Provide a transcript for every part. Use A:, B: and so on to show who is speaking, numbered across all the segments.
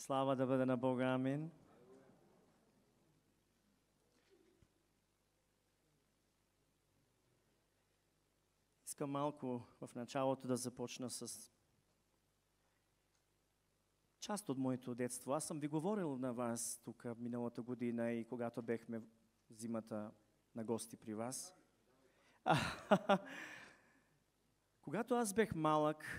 A: Слава да бъде на Бога, амин. Искам малко в началото да започна с част от моето детство. Аз съм ви говорил на вас тук миналата година и когато бехме зимата на гости при вас. Когато аз бех малък,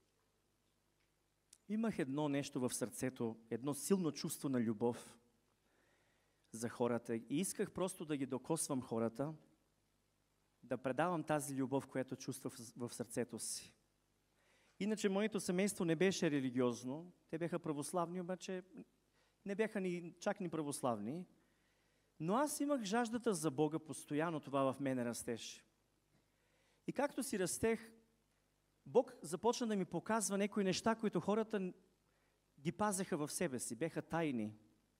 A: имах едно нещо в сърцето, едно силно чувство на любов за хората и исках просто да ги докосвам хората, да предавам тази любов, която чувствах в сърцето си. Иначе моето семейство не беше религиозно, те бяха православни, обаче не бяха чак ни православни, но аз имах жаждата за Бога постоянно, това в мене растеше. И както си растех, Бог започна да ми показва някои неща, които хората ги пазеха в себе си, бяха тайни.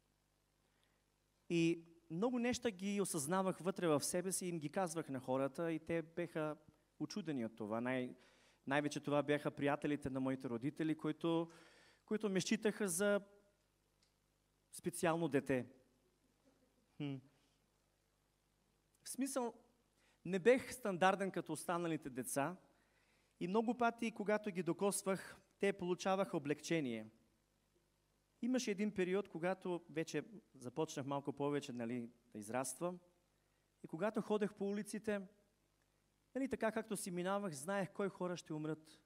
A: И много неща ги осъзнавах вътре в себе си и им ги казвах на хората и те бяха учудени от това. Най-вече това бяха приятелите на моите родители, които ме считаха за специално дете. В смисъл, не бех стандартен като останалите деца и много пъти, когато ги докосвах, те получаваха облегчение. Имаше един период, когато вече започнах малко повече да израствам и когато ходех по улиците, така както си минавах, знаех кой хора ще умрат.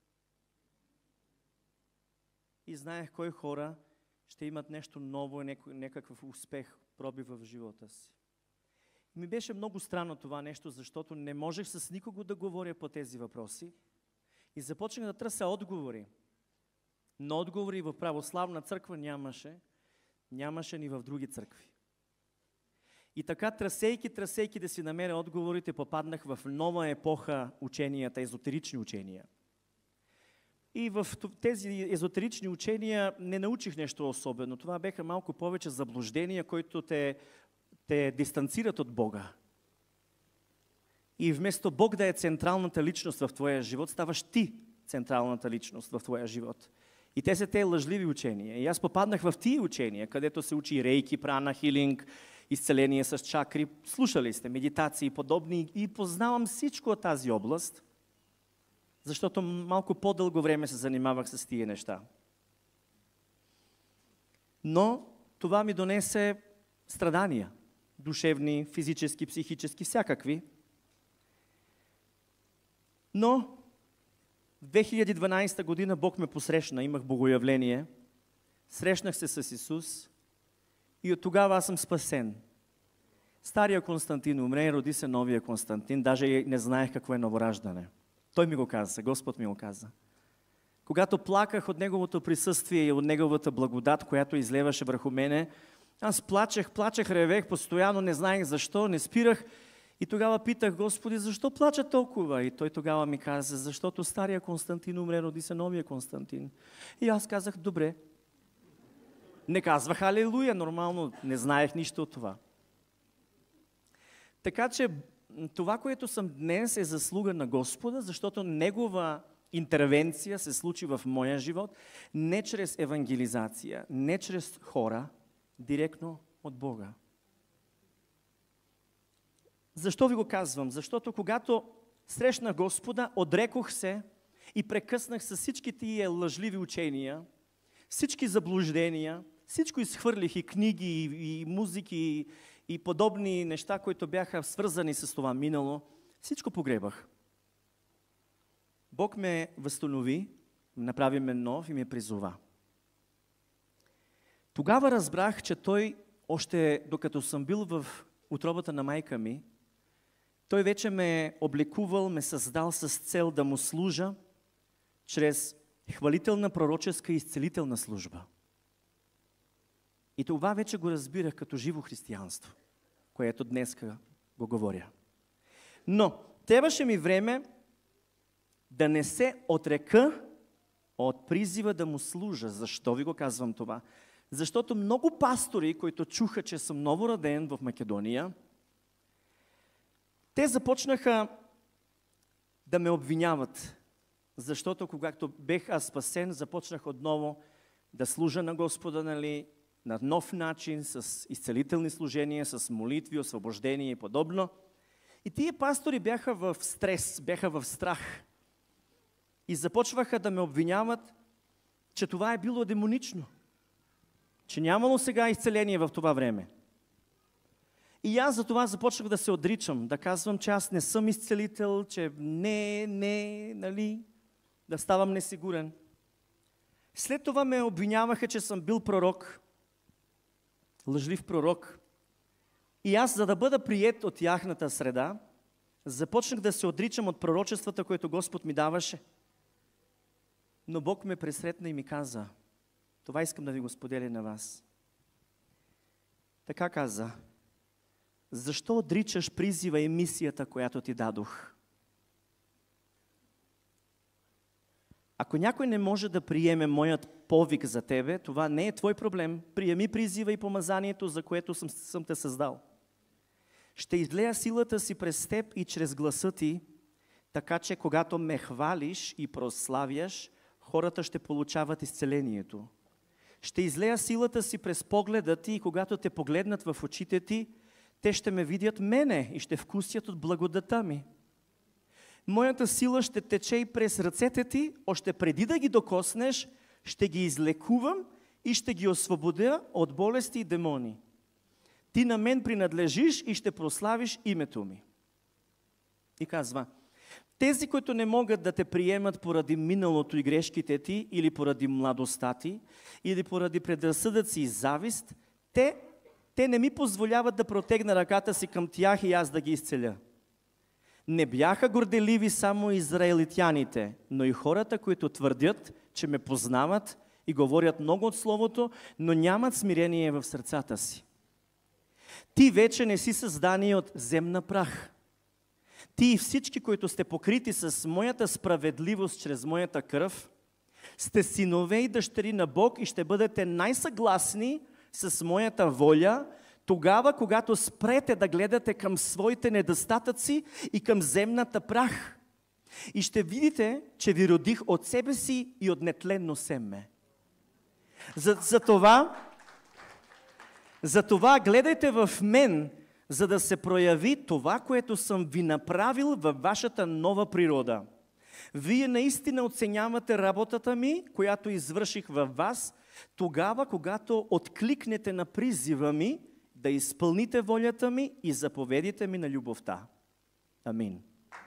A: И знаех кой хора ще имат нещо ново, някакъв успех, пробив в живота си. И ми беше много странно това нещо, защото не можех с никого да говоря по тези въпроси и започнах да търся отговори. Но отговори в православна църква нямаше ни в други църкви. И така, трасейки да си намеря отговорите, попаднах в нова епоха ученията, езотерични учения. И в тези езотерични учения не научих нещо особено. Това бяха малко повече заблуждения, които те дистанцират от Бога. И вместо Бог да е централната личност в твоя живот, ставаш ти централната личност в твоя живот. И те са те лъжливи учения. И аз попаднах в тия учения, където се учи рейки, прана, хилинг, изцеление с чакри. Слушали сте медитации и подобни. И познавам всичко от тази област, защото малко по-дълго време се занимавах с тия неща. Но това ми донесе страдания. Душевни, физически, психически, всякакви. Но в 2012 година Бог ме посрещна, имах богоявление, срещнах се с Исус и от тогава аз съм спасен. Стария Константин умре, роди се новия Константин, даже не знаех какво е новораждане. Той ми го каза, Господ ми го каза. Когато плаках от Неговото присъствие и от Неговата благодат, която излеваше върху мене, аз плачех, ревех постоянно, не знаех защо, не спирах. И тогава питах, Господи, защо плача толкова? И той тогава ми каза, защото стария Константин умре, роди се новия Константин. И аз казах, добре. Не казвах алелуя, нормално, не знаех нищо от това. Така че това, което съм днес е заслуга на Господа, защото Негова интервенция се случи в моя живот, не чрез евангелизация, не чрез хора, директно от Бога. Защо ви го казвам? Защото когато срещнах Господа, отрекох се и прекъснах с всички тия лъжливи учения, всички заблуждения, всичко изхвърлих и книги, и музики, и подобни неща, които бяха свързани с това минало, всичко погребах. Бог ме възстанови, направи ме нов и ме призова. Тогава разбрах, че Той, още докато съм бил в утробата на майка ми, Той вече ме е облекувал, ме създал с цел да Му служа чрез хвалителна, пророческа и изцелителна служба. И това вече го разбирах като живо християнство, което днеска го говоря. Но трябваше ми време да не се отрека от призива да Му служа. Защо ви го казвам това? Защото много пастори, които чуха, че съм новороден в Македония, те започнаха да ме обвиняват, защото когато бех аз спасен, започнах отново да служа на Господа, нали, на нов начин, с изцелителни служения, с молитви, освобождение и подобно. И тия пастори бяха в стрес, бяха в страх. И започваха да ме обвиняват, че това е било демонично. Че нямало сега изцеление в това време. И аз за това започнах да се отричам, да казвам, че аз не съм изцелител, че нали, да ставам несигурен. След това ме обвиняваха, че съм бил пророк, лъжлив пророк. И аз, за да бъда приет от тяхната среда, започнах да се отричам от пророчествата, които Господ ми даваше. Но Бог ме пресретна и ми каза, това искам да ви го споделя на вас. Така каза, защо отричаш призива и мисията, която ти дадох? Ако някой не може да приеме моят повик за тебе, това не е твой проблем. Приеми призива и помазанието, за което съм те създал. Ще излея силата си през теб и чрез гласа ти, така че когато ме хвалиш и прославяш, хората ще получават изцелението. Ще излея силата си през погледа ти и когато те погледнат в очите ти, те ще ме видят мене и ще вкусят от благодата ми. Моята сила ще тече и през ръцете ти, още преди да ги докоснеш, ще ги излекувам и ще ги освободя от болести и демони. Ти на мен принадлежиш и ще прославиш името ми. И казва, тези, които не могат да те приемат поради миналото и грешките ти, или поради младостта ти, или поради предразсъдъци и завист, те не ми позволяват да протегна ръката си към тях и аз да ги изцеля. Не бяха горделиви само израелитяните, но и хората, които твърдят, че ме познават и говорят много от Словото, но нямат смирение в сърцата си. Ти вече не си създани от земна прах. Ти и всички, които сте покрити с моята справедливост чрез моята кръв, сте синове и дъщери на Бог и ще бъдете най-съгласни с моята воля, тогава, когато спрете да гледате към своите недостатъци и към земната прах. И ще видите, че ви родих от себе си и от нетленно семе. Затова гледайте в мен, за да се прояви това, което съм ви направил във вашата нова природа. Вие наистина оценявате работата ми, която извърших във вас, тогава, когато откликнете на призива ми, да изпълните волята ми и заповедите ми на любовта. Амин.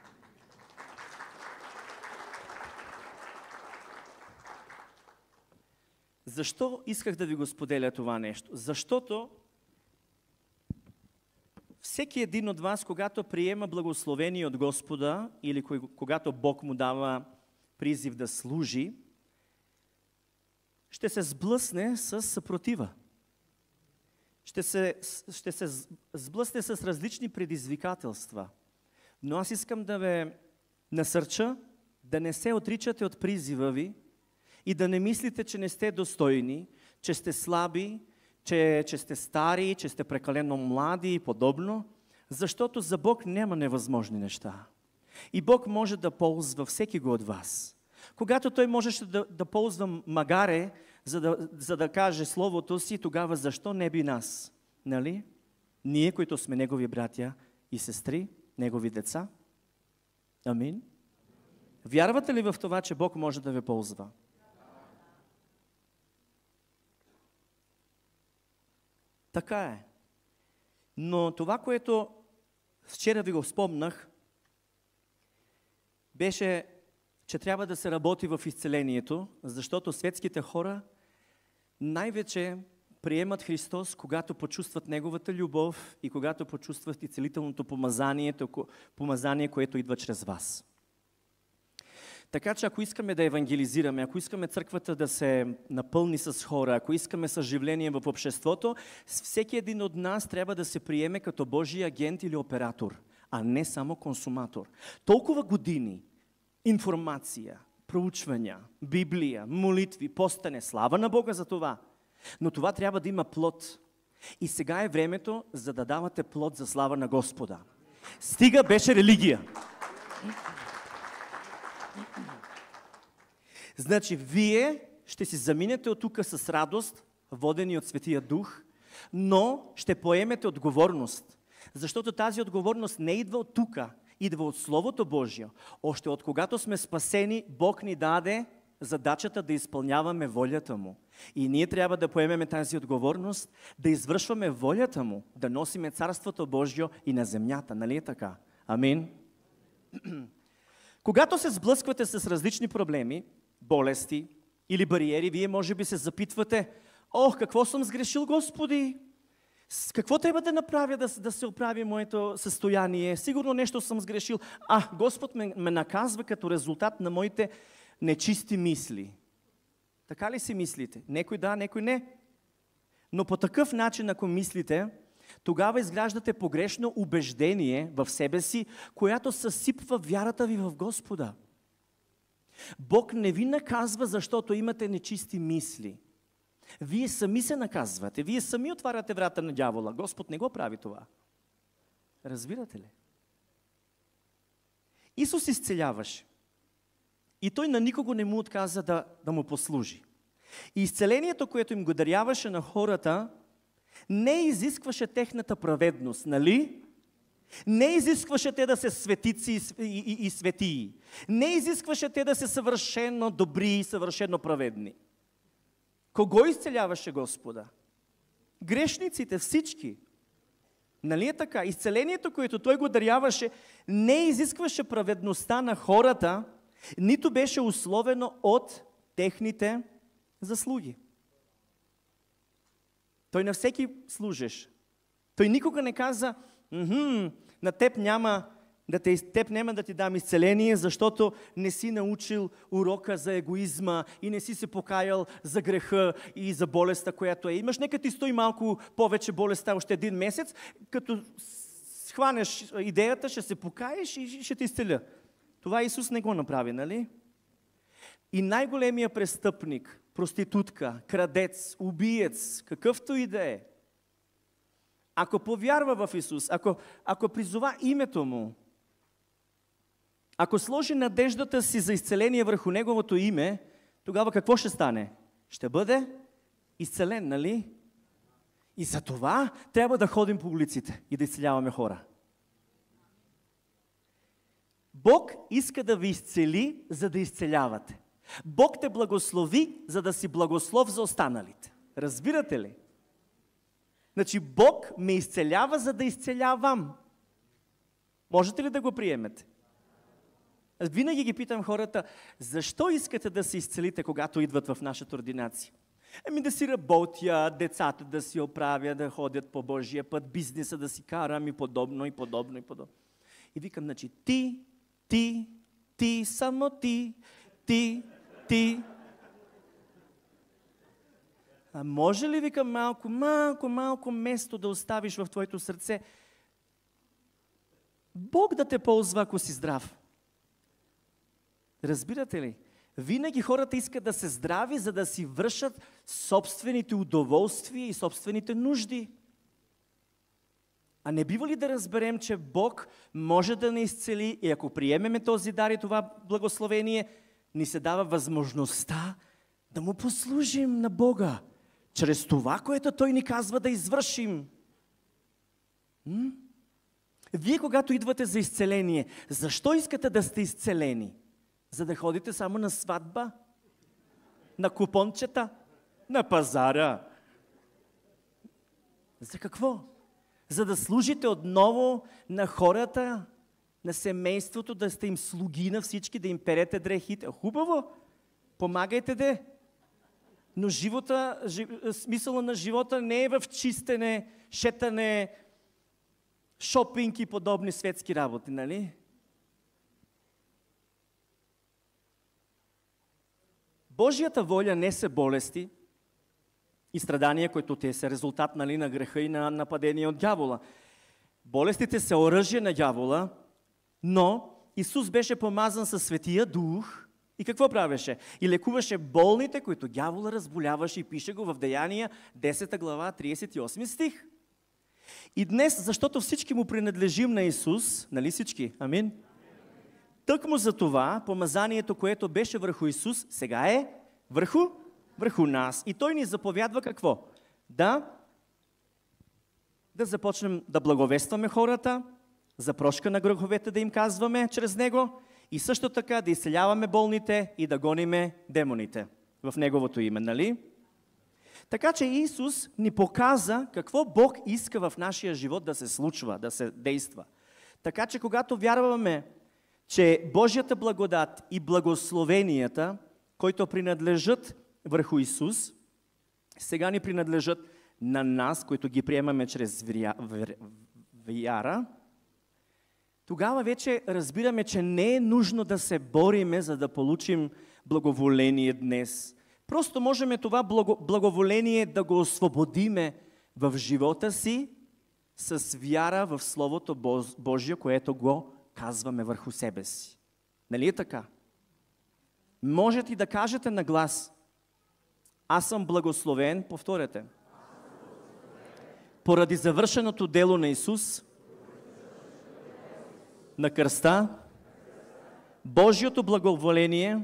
A: Защо исках да ви го споделя това нещо? Защото всеки един от вас, когато приема благословение от Господа или когато Бог му дава призив да служи, ще се сблъсне с съпротива. Ще се сблъсне с различни предизвикателства. Но аз искам да ви насърча да не се отричате от призива ви и да не мислите, че не сте достойни, че сте слаби, че сте стари, че сте прекалено млади и подобно, защото за Бог няма невъзможни неща. И Бог може да ползва всеки го от вас. Когато Той можеше да ползва магаре, за да каже Словото си, тогава защо не би нас? Нали? Ние, които сме Негови братя и сестри, Негови деца. Амин. Вярвате ли в това, че Бог може да ви ползва? Така е. Но това, което вчера ви го спомнах, беше, че трябва да се работи в изцелението, защото светските хора най-вече приемат Христос, когато почувстват Неговата любов и когато почувстват и целителното помазание, което идва чрез вас. Така че ако искаме да евангелизираме, ако искаме църквата да се напълни с хора, ако искаме съживление в обществото, всеки един от нас трябва да се приеме като Божий агент или оператор, а не само консуматор. Толкова години информация, проучвания, Библия, молитви, постане, слава на Бога за това. Но това трябва да има плод. И сега е времето, за да давате плод за слава на Господа. Стига беше религия. Значи, вие ще си заминете от тук с радост, водени от Светия Дух, но ще поемете отговорност. Защото тази отговорност не идва от тук, идва от Словото Божие. Още от когато сме спасени, Бог ни даде задачата да изпълняваме волята Му. И ние трябва да поемеме тази отговорност, да извършваме волята Му, да носиме Царството Божие и на земята. Нали е така? Амин. Когато се сблъсквате с различни проблеми, болести или бариери, вие може би се запитвате: ох, какво съм сгрешил, Господи? Какво трябва да направя да се оправи моето състояние? Сигурно нещо съм сгрешил. Господ ме наказва като резултат на моите нечисти мисли. Така ли си мислите? Некой да, некой не. Но по такъв начин, ако мислите, тогава изграждате погрешно убеждение в себе си, която съсипва вярата ви в Господа. Бог не ви наказва, защото имате нечисти мисли. Вие сами се наказвате, вие сами отваряте врата на дявола. Господ не го прави това. Разбирате ли? Исус изцеляваше. И Той на никого не му отказа да му послужи. И изцелението, което им го даряваше на хората, не изискваше техната праведност, нали? Не изискваше те да се светици и светии. Не изискваше те да се съвършено добри и съвършено праведни. Кого изцеляваше Господа? Грешниците, всички. Нали е така? Изцелението, което Той го даряваше, не изискваше праведността на хората, нито беше условено от техните заслуги. Той на всеки служиш. Той никога не каза: на теб няма да ти дам изцеление, защото не си научил урока за егоизма и не си се покаял за греха и за болестта, която имаш. Нека ти стои малко повече болестта още един месец, като схванеш идеята, ще се покаеш и ще те изцеля. Това Исус не го направи, нали? И най-големия престъпник, проститутка, крадец, убиец, какъвто и да е, ако повярва в Исус, ако призова името Му, ако сложи надеждата си за изцеление върху Неговото име, тогава какво ще стане? Ще бъде изцелен, нали? И за това трябва да ходим по улиците и да изцеляваме хора. Бог иска да ви изцели, за да изцелявате. Бог те благослови, за да си благослов за останалите. Разбирате ли? Значи Бог ме изцелява, за да изцелявам. Можете ли да го приемете? Аз винаги ги питам хората: защо искате да се изцелите, когато идват в нашата ординация? Да си работя, децата да си оправя, да ходят по Божия път, бизнеса да си карам и подобно, и подобно, и подобно. И викам, значи ти, само ти. А може ли, викам, малко место да оставиш в твоето сърце? Бог да те ползва, ако си здрав. Разбирате ли? Винаги хората искат да се здрави, за да си вършат собствените удоволствия и собствените нужди. А не бива ли да разберем, че Бог може да ни изцели и ако приемеме този дар и това благословение, ни се дава възможността да Му послужим на Бога, чрез това, което Той ни казва да извършим. Вие, когато идвате за изцеление, защо искате да сте изцелени? За да ходите само на сватба? На купончета? На пазара? За какво? За да служите отново на хората, на семейството, да сте им слуги на всички, да им перете дрехите. Хубаво, помагайте де. Но смисъла на живота не е в чистене, шетане, шопинг и подобни светски работи, нали? Божията воля не са болести и страдания, които те са резултат, нали, на греха и на нападение от дявола. Болестите са оръжие на дявола, но Исус беше помазан със Светия Дух и какво правеше? И лекуваше болните, които дявола разболяваше, и пише го в Деяния 10 глава 38 стих. И днес, защото всички му принадлежим на Исус, нали всички? Амин? Тъкмо за това помазанието, което беше върху Исус, сега е върху върху нас. И Той ни заповядва какво? Да започнем да благовестваме хората, за прошка на греховете да им казваме чрез Него и също така да изцеляваме болните и да гониме демоните в Неговото име, нали? Така че Исус ни показа какво Бог иска в нашия живот да се случва, да се действа. Така че когато вярваме, че Божията благодат и благословенията, които принадлежат върху Исус, сега ни принадлежат на нас, които ги приемаме чрез вяра, тогава вече разбираме, че не е нужно да се бориме, за да получим благоволение днес. Просто можем това благоволение да го освободиме в живота си с вяра в Словото Божие, което го казваме върху себе си. Нали е така? Можете и да кажете на глас: аз съм благословен, повторете, поради завършеното дело на Исус на кръста. Божието благоволение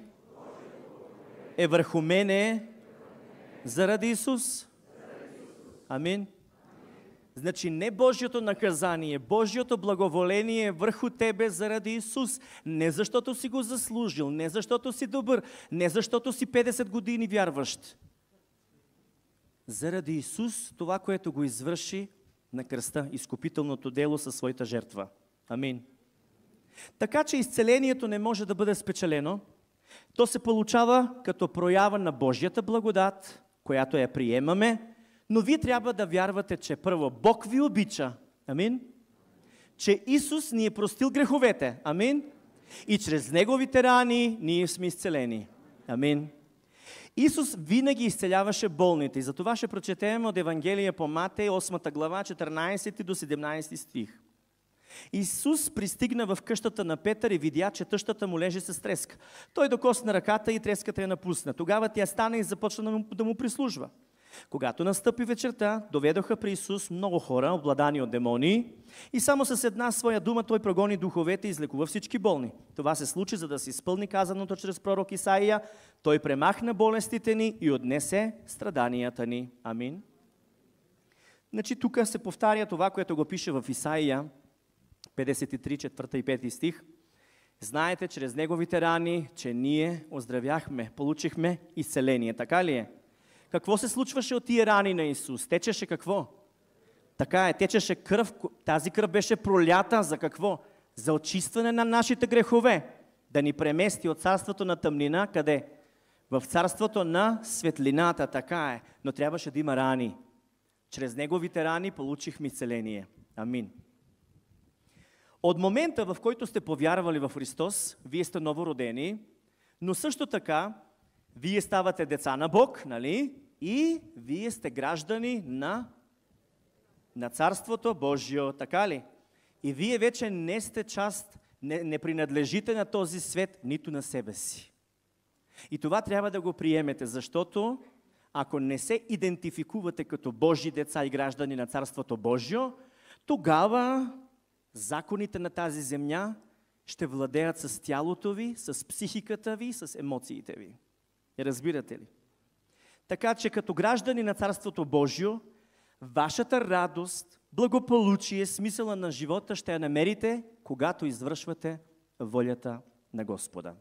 A: е върху мене заради Исус. Амин. Значи не Божието наказание, Божието благоволение е върху тебе заради Исус. Не защото си го заслужил, не защото си добър, не защото си 50 години вярващ. Заради Исус, това, което го извърши на кръста, изкупителното дело със своята жертва. Амин. Така че изцелението не може да бъде спечелено. То се получава като проява на Божията благодат, която я приемаме, но вие трябва да вярвате, че първо Бог ви обича. Амин. Че Исус ни е простил греховете. Амин. И чрез Неговите рани ние сме изцелени. Амин. Исус винаги изцеляваше болните. И за това ще прочетем от Евангелие по Матей, 8 глава, 14 до 17 стих. Исус пристигна в къщата на Петър и видя, че тъщата му лежи с треска. Той докосна ръката и треската я напусна. Тогава тя стана и започна да му прислужва. Когато настъпи вечерта, доведоха при Исус много хора, обладани от демони, и само с една своя дума той прогони духовете и излекува всички болни. Това се случи, за да се изпълни казаното чрез пророк Исаия. Той премахна болестите ни и отнесе страданията ни. Амин. Значи тук се повтаря това, което го пише в Исаия 53, 4 и 5 стих. Знаете, чрез Неговите рани, че ние оздравяхме, получихме изцеление. Така ли е? Какво се случваше от тия рани на Исус? Течеше какво? Така е, течеше кръв. Тази кръв беше пролята за какво? За очистване на нашите грехове. Да ни премести от царството на тъмнина, къде? В царството на светлината, така е. Но трябваше да има рани. Чрез Неговите рани получихме изцеление. Амин. От момента, в който сте повярвали в Христос, вие сте новородени, но също така вие ставате деца на Бог, нали? И вие сте граждани на Царството Божие, така ли? И вие вече не сте част, не принадлежите на този свет, нито на себе си. И това трябва да го приемете, защото ако не се идентификувате като Божи деца и граждани на Царството Божие, тогава законите на тази земя ще владеят с тялото ви, с психиката ви, с емоциите ви. Разбирате ли? Така че като граждани на Царството Божие, вашата радост, благополучие, смисъла на живота ще я намерите, когато извършвате волята на Господа.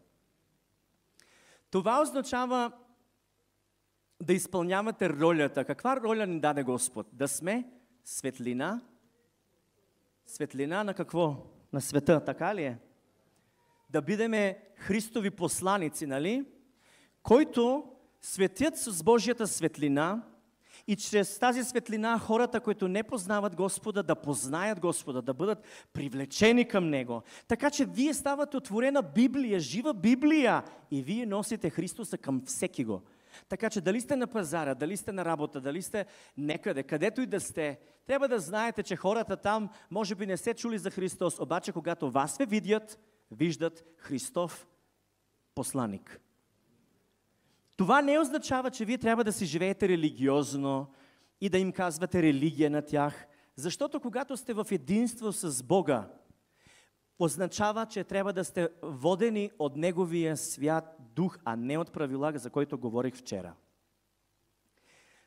A: Това означава да изпълнявате ролята. Каква роля ни даде Господ? Да сме светлина. Светлина на какво? На света, така ли е? Да бидеме Христови посланици, нали? Който светят с Божията светлина и чрез тази светлина хората, които не познават Господа, да познаят Господа, да бъдат привлечени към Него. Така че вие ставате отворена Библия, жива Библия и вие носите Христоса към всеки го. Така че дали сте на пазара, дали сте на работа, дали сте некъде, където и да сте, трябва да знаете, че хората там може би не се чули за Христос, обаче когато вас ви видят, виждат Христов посланик. Това не означава, че вие трябва да си живеете религиозно и да им казвате религия на тях, защото когато сте в единство с Бога, означава, че трябва да сте водени от Неговия свят дух, а не от правила, за който говорих вчера.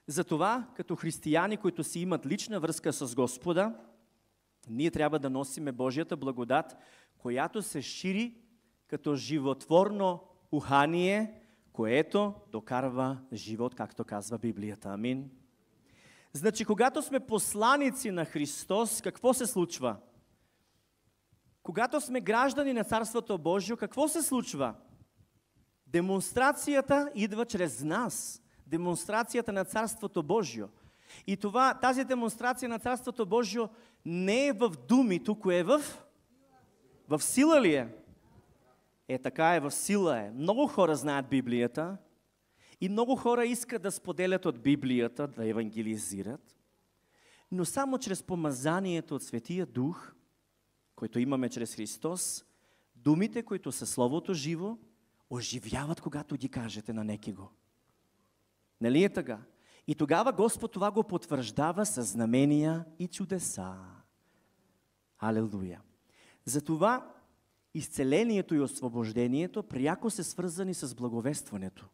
A: Затова, като християни, които си имат лична връзка с Господа, ние трябва да носиме Божията благодат, която се шири като животворно ухание, което докарва живот, както казва Библията. Амин. Значи, когато сме посланици на Христос, какво се случва? Когато сме граждани на Царството Божие, какво се случва? Демонстрацията идва чрез нас. Демонстрацията на Царството Божие. И тази демонстрация на Царството Божие не е в думи, тук е в сила ли е? Така е, в сила е. Много хора знаят Библията и много хора искат да споделят от Библията, да евангелизират, но само чрез помазанието от Светия Дух, който имаме чрез Христос, думите, които са Словото живо, оживяват, когато ги кажете на некого. Нали е така? И тогава Господ това го потвърждава със знамения и чудеса. Алелуя! Затова изцелението и освобождението пряко са свързани с благовестването.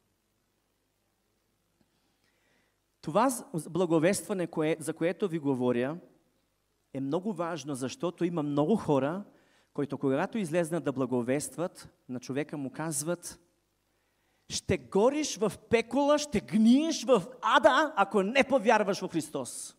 A: Това благовестване, за което ви говоря, е много важно, защото има много хора, които когато излезнат да благовестват, на човека му казват: ще гориш в пекола, ще гниеш в ада, ако не повярваш в Христос.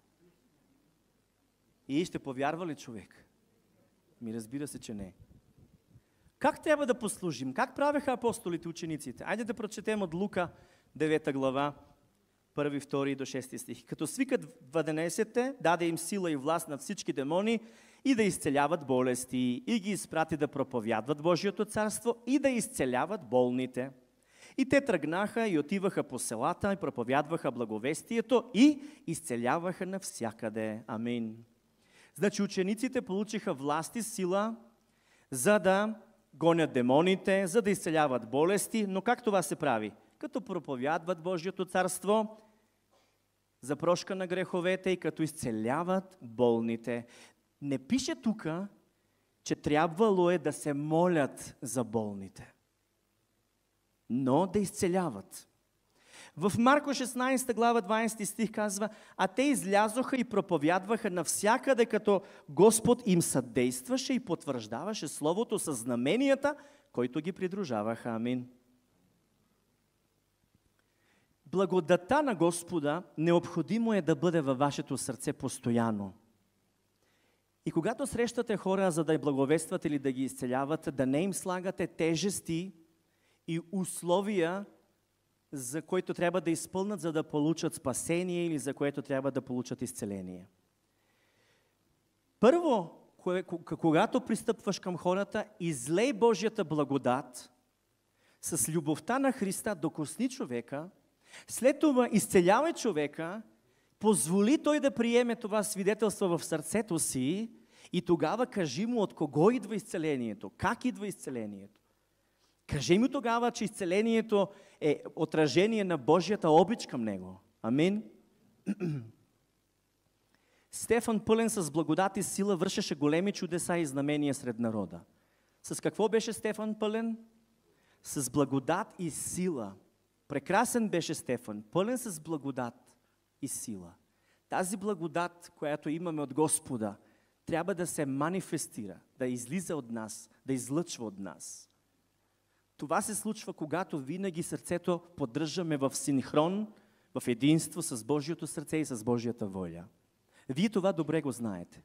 A: И ще повярва ли човек? Разбира се, че не. Как трябва да послужим? Как правеха апостолите, учениците? Айде да прочетем от Лука 9 глава, 1, 2 до 6 стих. Като свикат 12-те, даде им сила и власт над всички демони и да изцеляват болести, и ги изпрати да проповядват Божието царство и да изцеляват болните. И те тръгнаха и отиваха по селата и проповядваха благовестието и изцеляваха навсякъде. Амин. Значи учениците получиха власт и сила, за да гонят демоните, за да изцеляват болести, но как това се прави? Като проповядват Божието царство, за прошка на греховете и като изцеляват болните. Не пише тук, че трябвало е да се молят за болните, но да изцеляват. В Марко 16 глава 20 стих казва: а те излязоха и проповядваха навсякъде, като Господ им съдействаше и потвърждаваше Словото със знаменията, които ги придружаваха. Амин. Благодата на Господа необходимо е да бъде във вашето сърце постоянно. И когато срещате хора, за да благовестват или да ги изцеляват, да не им слагате тежести и условия, за които трябва да изпълнят, за да получат спасение или за което трябва да получат изцеление. Първо, когато пристъпваш към хората, излей Божията благодат с любовта на Христа, докосни човека, след това изцелявай човека, позволи той да приеме това свидетелство в сърцето си и тогава кажи му от кого идва изцелението, как идва изцелението. Кажи му тогава, че изцелението е отражение на Божията обич към него. Амин. Стефан, пълен с благодат и сила, вършеше големи чудеса и знамения сред народа. С какво беше Стефан пълен? С благодат и сила. Прекрасен беше Стефан, пълен с благодат и сила. Тази благодат, която имаме от Господа, трябва да се манифестира, да излиза от нас, да излъчва от нас. Това се случва, когато винаги сърцето поддържаме в синхрон, в единство с Божието сърце и с Божията воля. Вие това добре го знаете.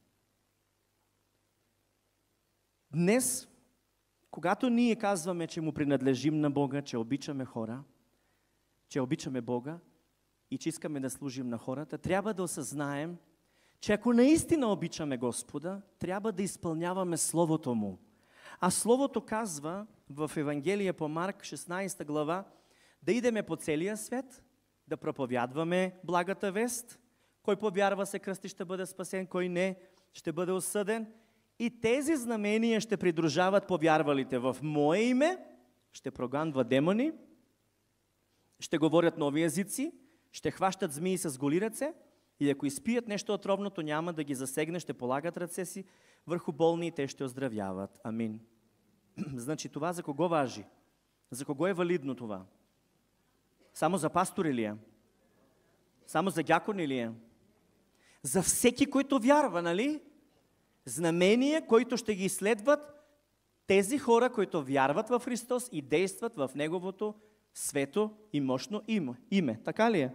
A: Днес, когато ние казваме, че му принадлежим на Бога, че обичаме хора, че обичаме Бога и че искаме да служим на хората, трябва да осъзнаем, че ако наистина обичаме Господа, трябва да изпълняваме Словото Му. А Словото казва в Евангелие по Марк 16 глава да идеме по целия свет, да проповядваме благата вест. Кой повярва се кръсти, ще бъде спасен, кой не, ще бъде осъден. И тези знамения ще придружават повярвалите. В Мое име ще проганват демони, ще говорят нови езици, ще хващат змии с голи ръце и ако изпият нещо отровното, няма да ги засегне, ще полагат ръце си върху болни и те ще оздравяват. Амин. Значи това за кого важи? За кого е валидно това? Само за пастори ли е? Само за дякони ли е? За всеки, който вярва, нали? Знамения, които ще ги следват тези хора, които вярват в Христос и действат в Неговото свето и мощно име. Така ли е?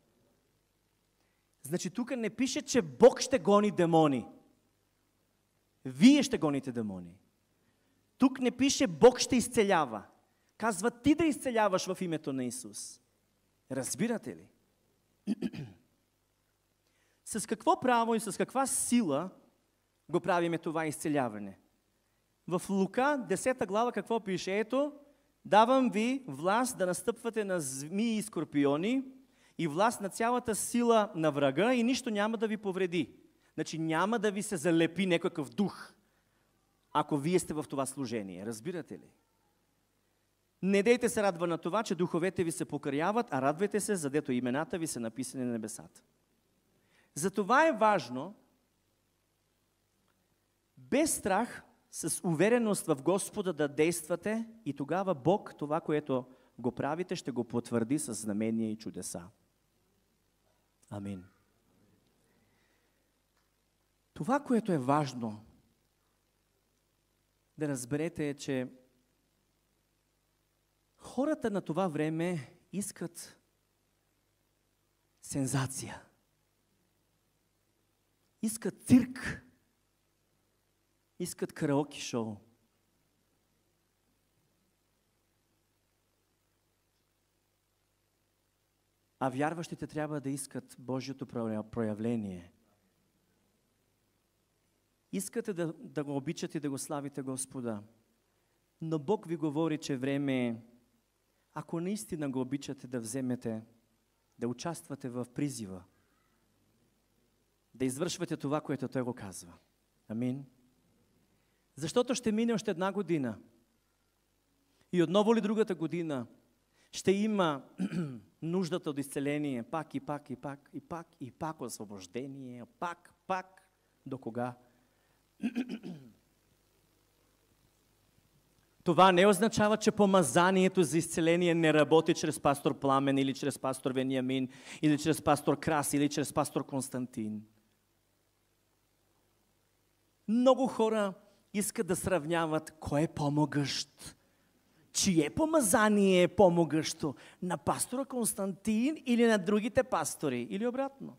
A: Значи тук не пише, че Бог ще гони демони. Вие ще гоните демони. Тук не пише Бог ще изцелява. Казва ти да изцеляваш в името на Исус. Разбирате ли? С какво право и с каква сила го правиме това изцеляване? В Лука 10 глава какво пише? Ето, давам ви власт да настъпвате на змии и скорпиони и власт на цялата сила на врага и нищо няма да ви повреди. Значи няма да ви се залепи някакъв дух, ако вие сте в това служение. Разбирате ли? Не дейте се радва на това, че духовете ви се покоряват, а радвайте се, задето имената ви са написани на небесата. Затова е важно, без страх, с увереност в Господа да действате и тогава Бог, това, което го правите, ще го потвърди с знамения и чудеса. Амин. Това, което е важно да разберете е, че хората на това време искат сензация. Искат цирк. Искат караоке шоу. А вярващите трябва да искат Божието проявление. Искате да го обичате и да го славите Господа. Но Бог ви говори, че време е, ако наистина го обичате, да вземете, да участвате в призива. Да извършвате това, което Той го казва. Амин. Защото ще мине още една година. И отново ли другата година ще има нуждата от изцеление, пак и пак и пак и пак и пак освобождение, пак, до кога? Това не означава, че помазанието за изцеление не работи чрез пастор Пламен или чрез пастор Вениамин или чрез пастор Крас или чрез пастор Константин. Много хора искат да сравняват кой е по-могъщ. Чие помазание е по-могъщо? На пастора Константин или на другите пастори? Или обратно?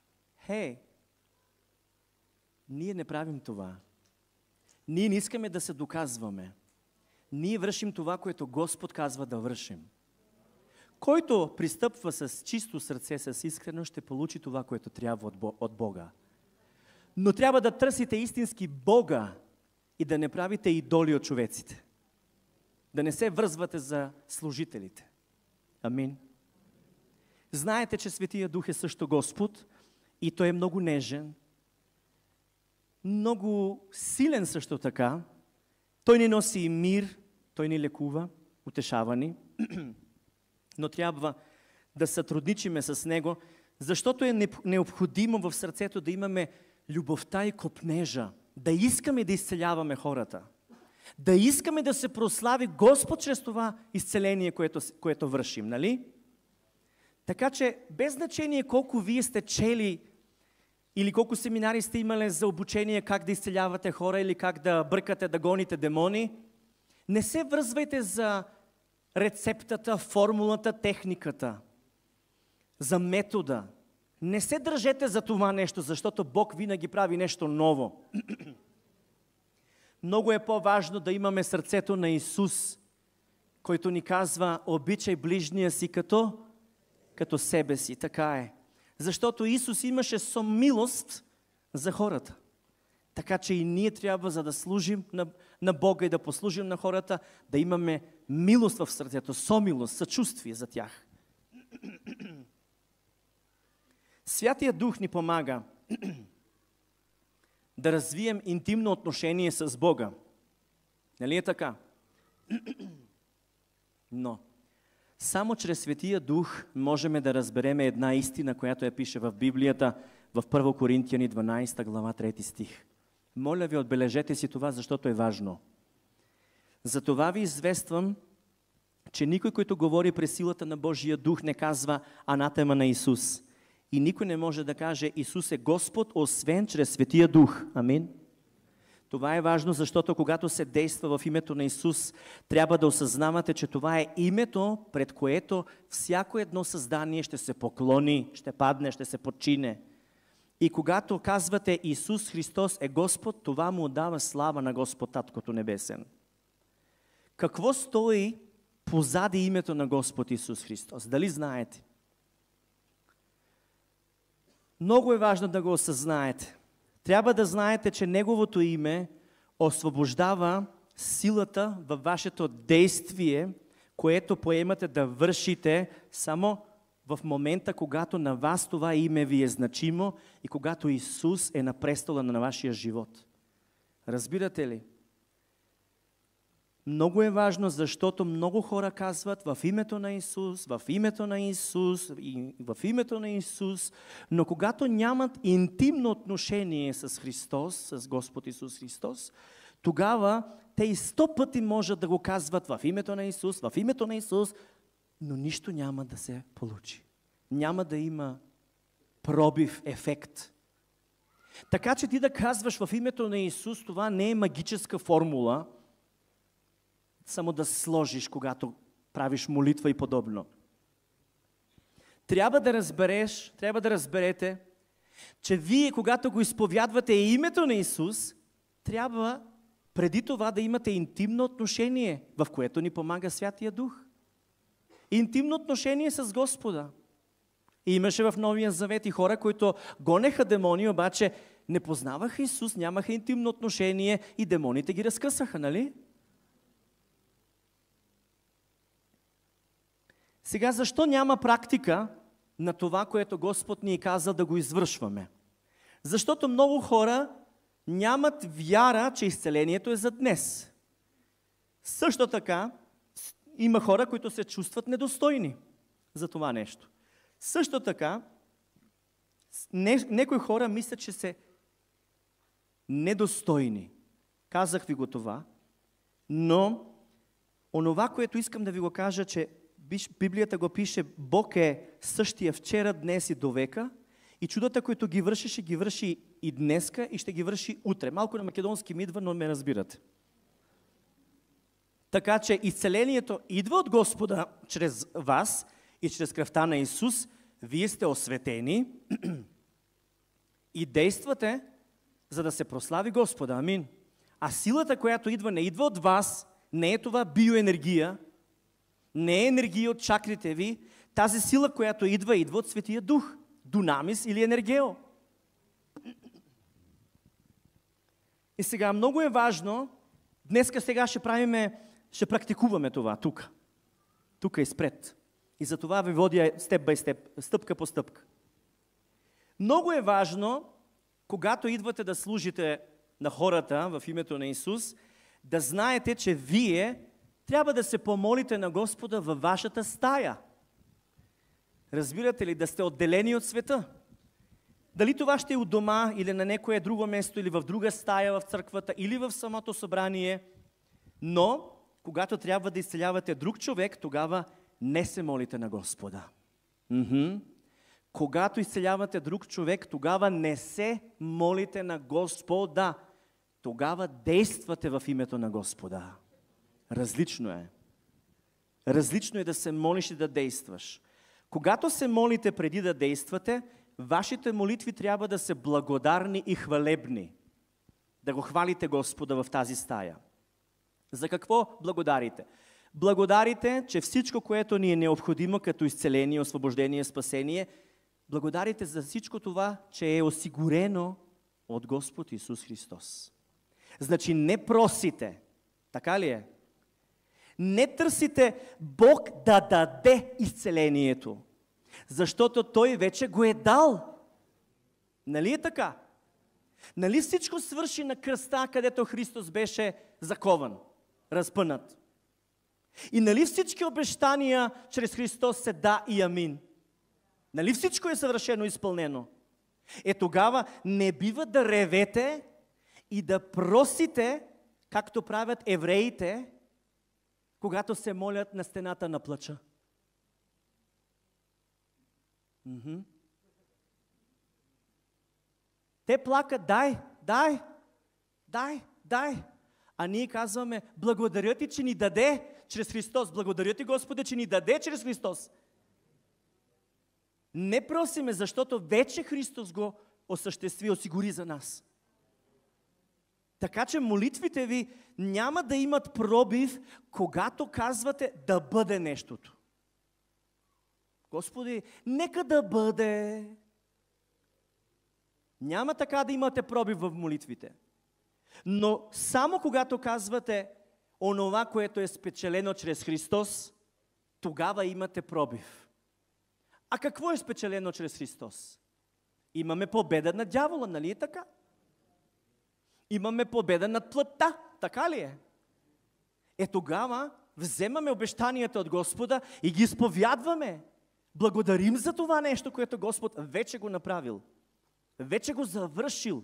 A: Ние не правим това. Ние не искаме да се доказваме. Ние вършим това, което Господ казва да вършим. Който пристъпва с чисто сърце, с искрено, ще получи това, което трябва от Бога. Но трябва да търсите истински Бога и да не правите идоли от човеците. Да не се връзвате за служителите. Амин. Знаете, че Светия Дух е също Господ и Той е много нежен, много силен също така. Той ни носи и мир, Той ни лекува, утешава ни, но трябва да сътрудничиме с Него, защото е необходимо в сърцето да имаме любовта и копнежа, да искаме да изцеляваме хората, да искаме да се прослави Господ чрез това изцеление, което вършим, нали? Така че, без значение колко вие сте чели или колко семинари сте имали за обучение как да изцелявате хора или как да бъркате, да гоните демони, не се връзвайте за рецептата, формулата, техниката, за метода. Не се държете за това нещо, защото Бог винаги прави нещо ново. Много е по-важно да имаме сърцето на Исус, който ни казва, обичай ближния си като себе си. Така е. Защото Исус имаше милост за хората. Така че и ние трябва, за да служим на Бога и да послужим на хората, да имаме милост в сърцето, сомилост, съчувствие за тях. Святия Дух ни помага да развием интимно отношение с Бога. Нали е така? Но само чрез Светия Дух можем да разберем една истина, която я пише в Библията, в 1 Коринтияни 12 глава 3 стих. Моля ви, отбележете си това, защото е важно. Затова ви извествам, че никой, който говори през силата на Божия Дух, не казва анатема на Исус. И никой не може да каже Исус е Господ, освен чрез Светия Дух. Амин. Това е важно, защото когато се действа в името на Исус, трябва да осъзнавате, че това е името, пред което всяко едно създание ще се поклони, ще падне, ще се подчине. И когато казвате Исус Христос е Господ, това му дава слава на Господ Таткото Небесен. Какво стои позади името на Господ Исус Христос? Дали знаете? Много е важно да го осъзнаете. Трябва да знаете, че Неговото име освобождава силата във вашето действие, което поемате да вършите само в момента, когато на вас това име ви е значимо и когато Исус е на престола на вашия живот. Разбирате ли? Много е важно, защото много хора казват в името на Исус, в името на Исус, и в името на Исус, но когато нямат интимно отношение с Христос, с Господ Исус Христос, тогава те и 100 пъти можат да го казват в името на Исус, но нищо няма да се получи. Няма да има пробив ефект. Така че ти да казваш в името на Исус, това не е магическа формула, само да сложиш, когато правиш молитва и подобно. Трябва да разберете, че вие, когато го изповядвате името на Исус, трябва преди това да имате интимно отношение, в което ни помага Святия Дух. Интимно отношение с Господа. И имаше в Новия Завет и хора, които гонеха демони, обаче не познаваха Исус, нямаха интимно отношение и демоните ги разкъсаха, нали? Сега, защо няма практика на това, което Господ ни е казал да го извършваме? Защото много хора нямат вяра, че изцелението е за днес. Също така, има хора, които се чувстват недостойни за това нещо. Също така, някои хора мислят, че са недостойни. Казах ви го това, но онова, което искам да ви го кажа, че Библията го пише, Бог е същия вчера, днес и до века и чудата, които ги върши, ще ги върши и днеска и ще ги върши утре. Малко на македонски ми идва, но ме разбирате. Така че изцелението идва от Господа чрез вас и чрез кръвта на Исус. Вие сте осветени и действате, за да се прослави Господа. Амин. А силата, която идва, не идва от вас, не е това биоенергия, не е енергия от чакрите ви. Тази сила, която идва от Светия Дух. Дунамис или енергео. И сега много е важно, днеска сега ще практикуваме това тук. Тук е изпред. И за това ви водя степ бай степ, стъпка по стъпка. Много е важно, когато идвате да служите на хората в името на Исус, да знаете, че вие трябва да се помолите на Господа във вашата стая. Разбирате ли, да сте отделени от света? Дали това ще е у дома, или на някое друго место, или в друга стая в църквата, или в самото събрание, но когато трябва да изцелявате друг човек, тогава не се молите на Господа. Когато изцелявате друг човек, тогава не се молите на Господа. Тогава действате в името на Господа. Различно е. Различно е да се молиш и да действаш. Когато се молите преди да действате, вашите молитви трябва да са благодарни и хвалебни. Да го хвалите Господа в тази стая. За какво благодарите? Благодарите, че всичко, което ни е необходимо като изцеление, освобождение, спасение, благодарите за всичко това, че е осигурено от Господ Исус Христос. Значи не просите, така ли е? Не търсите Бог да даде изцелението, защото Той вече го е дал. Нали е така? Нали всичко свърши на кръста, където Христос беше закован, разпънат? И нали всички обещания чрез Христос се да и амин? Нали всичко е съвършено изпълнено? Тогава не бива да ревете и да просите, както правят евреите, когато се молят на стената на плача. Те плакат, дай. А ние казваме, благодаря ти, че ни даде чрез Христос. Благодаря ти, Господи, че ни даде чрез Христос. Не просиме, защото вече Христос го осъществи, осигури за нас. Така че молитвите ви няма да имат пробив, когато казвате да бъде нещото. Господи, нека да бъде. Няма така да имате пробив в молитвите. Но само когато казвате онова, което е спечелено чрез Христос, тогава имате пробив. А какво е спечелено чрез Христос? Имаме победа над дявола, нали е така? Имаме победа над плътта, така ли е? Тогава вземаме обещанията от Господа и ги изповядваме. Благодарим за това нещо, което Господ вече го направил. Вече го завършил.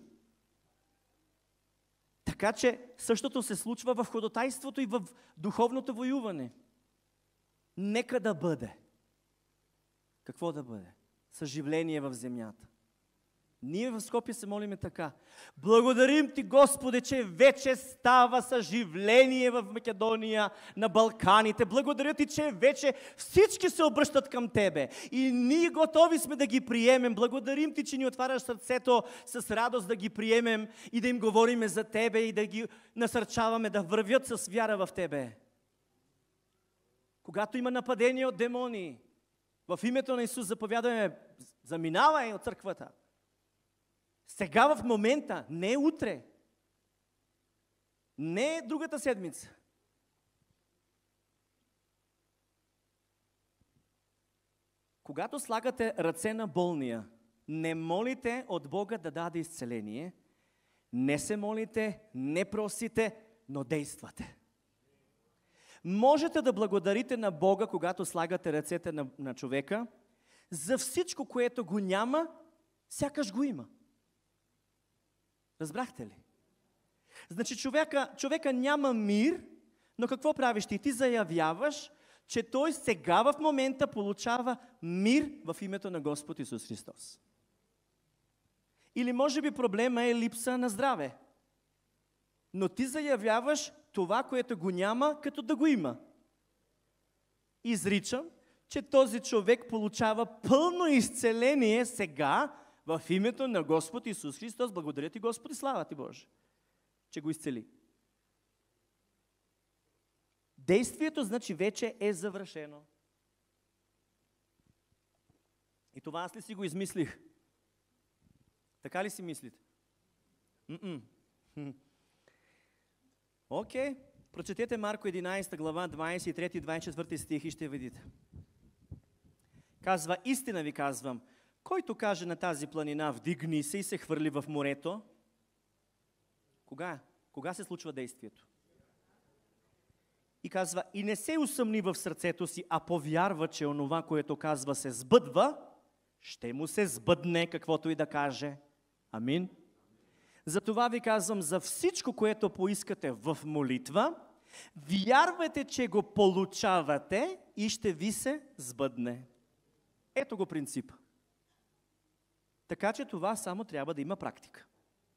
A: Така че същото се случва в ходатайството и в духовното воюване. Нека да бъде. Какво да бъде? Съживление в земята. Ние в Скопие се молиме така. Благодарим ти, Господи, че вече става съживление в Македония, на Балканите. Благодаря ти, че вече всички се обръщат към Тебе. И ние готови сме да ги приемем. Благодарим ти, че ни отваряш сърцето с радост да ги приемем и да им говориме за Тебе и да ги насърчаваме да вървят с вяра в Тебе. Когато има нападение от демони, в името на Исус заповядаме, заминавай от църквата. Сега в момента, не утре, не другата седмица. Когато слагате ръце на болния, не молите от Бога да даде изцеление, не се молите, не просите, но действате. Можете да благодарите на Бога, когато слагате ръцете на човека, за всичко, което го няма, сякаш го има. Разбрахте ли? Значи човека няма мир, но какво правиш ти? Ти заявяваш, че той сега в момента получава мир в името на Господ Исус Христос. Или може би проблема е липса на здраве. Но ти заявяваш това, което го няма, като да го има. Изричам, че този човек получава пълно изцеление сега в името на Господ Исус Христос. Благодаря ти, Господи, слава ти, Боже, че го изцели. Действието, значи, вече е завършено. И това аз ли си го измислих? Така ли си мислите? Окей. Прочетете Марко 11 глава 23 и 24 стих и ще видите. Казва, истина ви казвам, който каже на тази планина, вдигни се и се хвърли в морето. Кога? Кога се случва действието? И казва, и не се усъмни в сърцето си, а повярва, че онова, което казва, се сбъдва, ще му се сбъдне каквото и да каже. Амин. Затова ви казвам, за всичко, което поискате в молитва, вярвайте, че го получавате и ще ви се сбъдне. Ето го принципа. Така че това само трябва да има практика.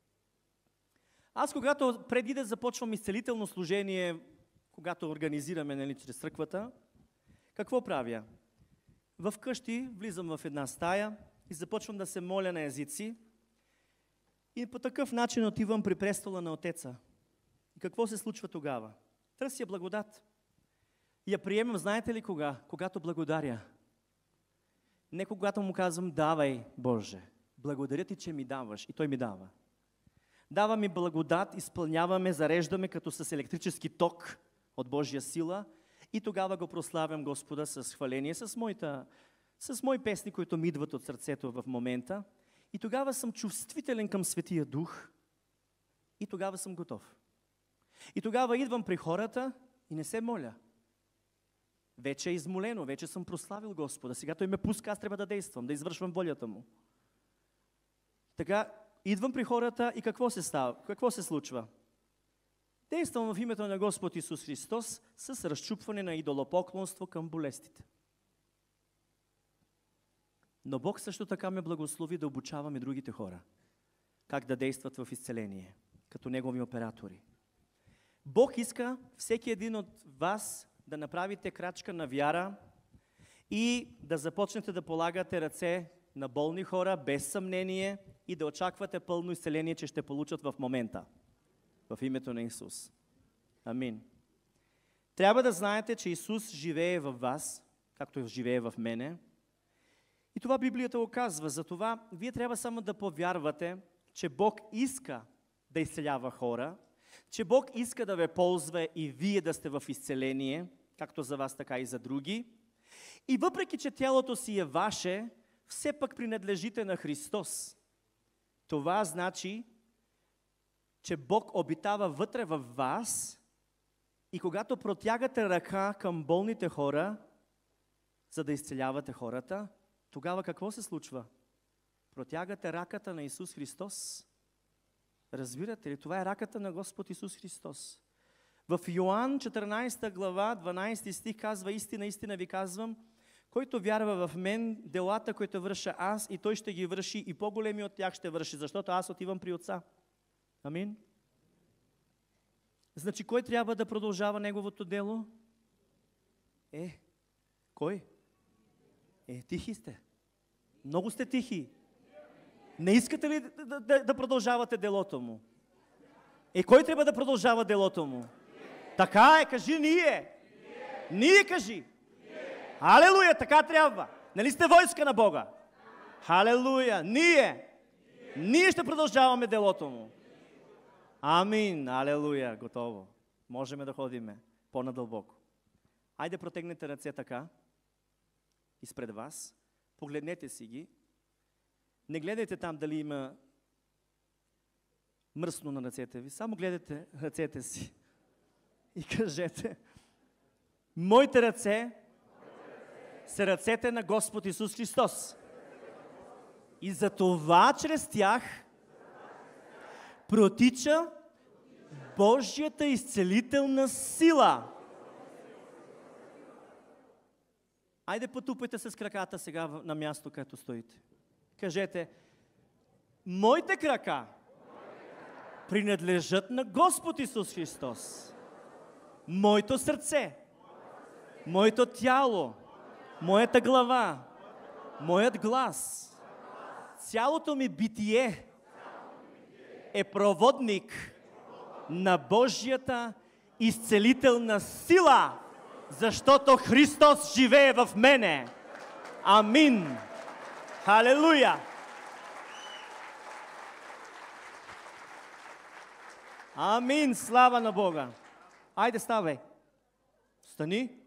A: Аз преди да започвам изцелително служение, когато организираме чрез църквата, какво правя? В къщи влизам в една стая и започвам да се моля на езици и по такъв начин отивам при престола на Отеца. И какво се случва тогава? Търся благодат. И я приемам, знаете ли кога? Когато благодаря. Не когато му казвам, давай, Боже, благодаря ти, че ми даваш. И той ми дава. Дава ми благодат, изпълняваме, зареждаме като с електрически ток от Божия сила и тогава го прославям Господа с хваление, с мои песни, които ми идват от сърцето в момента. И тогава съм чувствителен към Светия Дух и тогава съм готов. И тогава идвам при хората и не се моля. Вече е измолено, вече съм прославил Господа. Сега той ме пуска, аз трябва да действам, да извършвам волята му. Така, идвам при хората и какво се става? Какво се случва? Действам в името на Господ Исус Христос с разчупване на идолопоклонство към болестите. Но Бог също така ме благослови да обучаваме другите хора. как да действат в изцеление, като Негови оператори. Бог иска всеки един от вас да направите крачка на вяра и да започнете да полагате ръце на болни хора, без съмнение, и да очаквате пълно изцеление, че ще получат в момента. В името на Исус. Амин. Трябва да знаете, че Исус живее във вас, както живее в мене. И това Библията го казва. Затова вие трябва само да повярвате, че Бог иска да изцелява хора, че Бог иска да ви ползва и вие да сте в изцеление, както за вас, така и за други. И въпреки, че тялото си е ваше, все пак принадлежите на Христос. Това значи, че Бог обитава вътре във вас и когато протягате ръка към болните хора, за да изцелявате хората, тогава какво се случва? Протягате ръката на Исус Христос. Разбирате ли? Това е ръката на Господ Исус Христос. В Йоан 14 глава, 12 стих казва: истина, истина ви казвам, който вярва в мен, делата, които върша аз, и той ще ги върши, и по-големи от тях ще върши, защото аз отивам при Отца. Амин. Значи, кой трябва да продължава Неговото дело? Кой? Тихи сте. Много сте тихи. Не искате ли да продължавате делото Му? Кой трябва да продължава делото Му? Така е, кажи ние. Ние кажи. Халелуя, така трябва. Нали сте войска на Бога? Халелуя, ние ще продължаваме делото Му. Амин, алелуя, готово. Можем да ходиме по-надълбоко. Айде протегнете ръце така, изпред вас, погледнете си ги. Не гледайте там дали има мръсно на ръцете ви, само гледайте ръцете си и кажете: моите ръце са ръцете на Господ Исус Христос. И за това чрез тях протича Божията изцелителна сила. Айде потупайте се с краката сега на място, където стоите. Кажете: моите крака принадлежат на Господ Исус Христос. Моето сърце, моето тяло, моята глава, моят глас, цялото ми битие е проводник на Божията изцелителна сила, защото Христос живее в мене. Амин. Халелуя. Амин. Слава на Бога. Айде, ставай. Стани.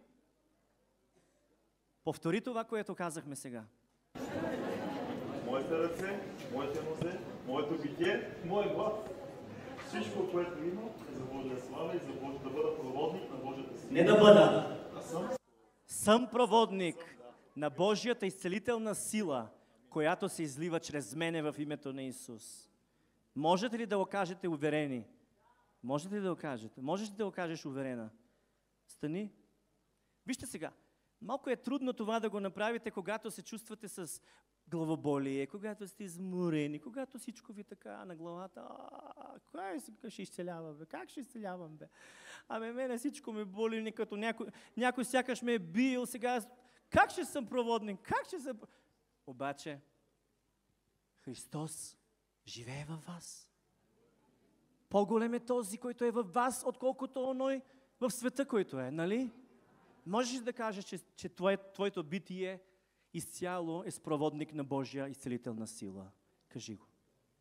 A: Повтори това, което казахме сега.
B: Моите ръце, моите нозе, моето битие, моят глас. Всичко, което има, е за Божия слава и за да бъда проводник на Божията сила.
A: Не да бъда. Съм проводник на Божията изцелителна сила, която се излива чрез мене в името на Исус. Можете ли да го кажете уверени? Можете ли да го кажете? Можеш ли да го кажеш уверена? Стани. Вижте сега, малко е трудно това да го направите, когато се чувствате с главоболие, когато сте изморени, когато всичко ви така на главата. Как ще изцелявам, бе? Как ще изцелявам, бе? Мене всичко ме боли, като някой сякаш ме е бил, сега как ще съм проводник? Как ще съм... Обаче, Христос живее във вас. По-голем е този, който е във вас, отколкото оной в света, който е, нали? Можеш да кажеш, че твоето битие изцяло е спроводник на Божия изцелителна сила. Кажи го.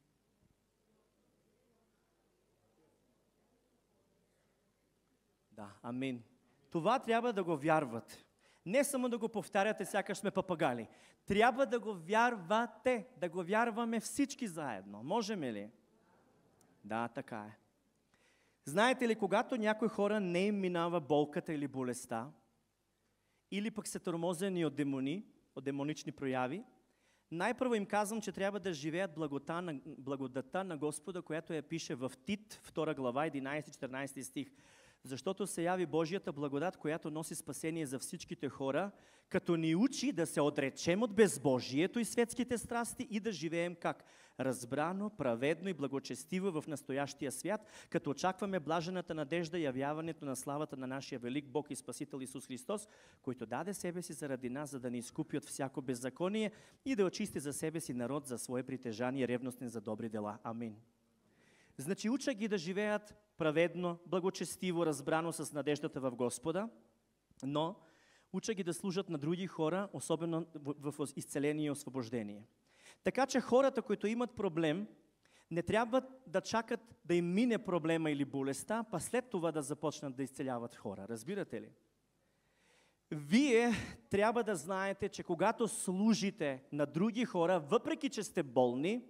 A: Да, амин. Това трябва да го вярвате. Не само да го повтаряте, сякаш сме папагали. Трябва да го вярвате, да го вярваме всички заедно. Можем ли? Да, така е. Знаете ли, когато някои хора не им минава болката или болестта, или пък са тормозени от демони, от демонични прояви, най-първо им казвам, че трябва да живеят благодата на Господа, която я пише в Тит, 2 глава, 11-14 стих. Защото се яви Божията благодат, която носи спасение за всичките хора, като ни учи да се отречем от безбожието и светските страсти и да живеем как? Разбрано, праведно и благочестиво в настоящия свят, като очакваме блажената надежда и явяването на славата на нашия велик Бог и Спасител Исус Христос, който даде себе си заради нас, за да ни изкупи от всяко беззаконие и да очисти за себе си народ за свое притежание, ревностен за добри дела. Амин. Значи уча ги да живеят праведно, благочестиво, разбрано с надеждата в Господа, но уча ги да служат на други хора, особено в изцеление и освобождение. Така че хората, които имат проблем, не трябва да чакат да им мине проблема или болестта, па след това да започнат да изцеляват хора. Разбирате ли? Вие трябва да знаете, че когато служите на други хора, въпреки че сте болни,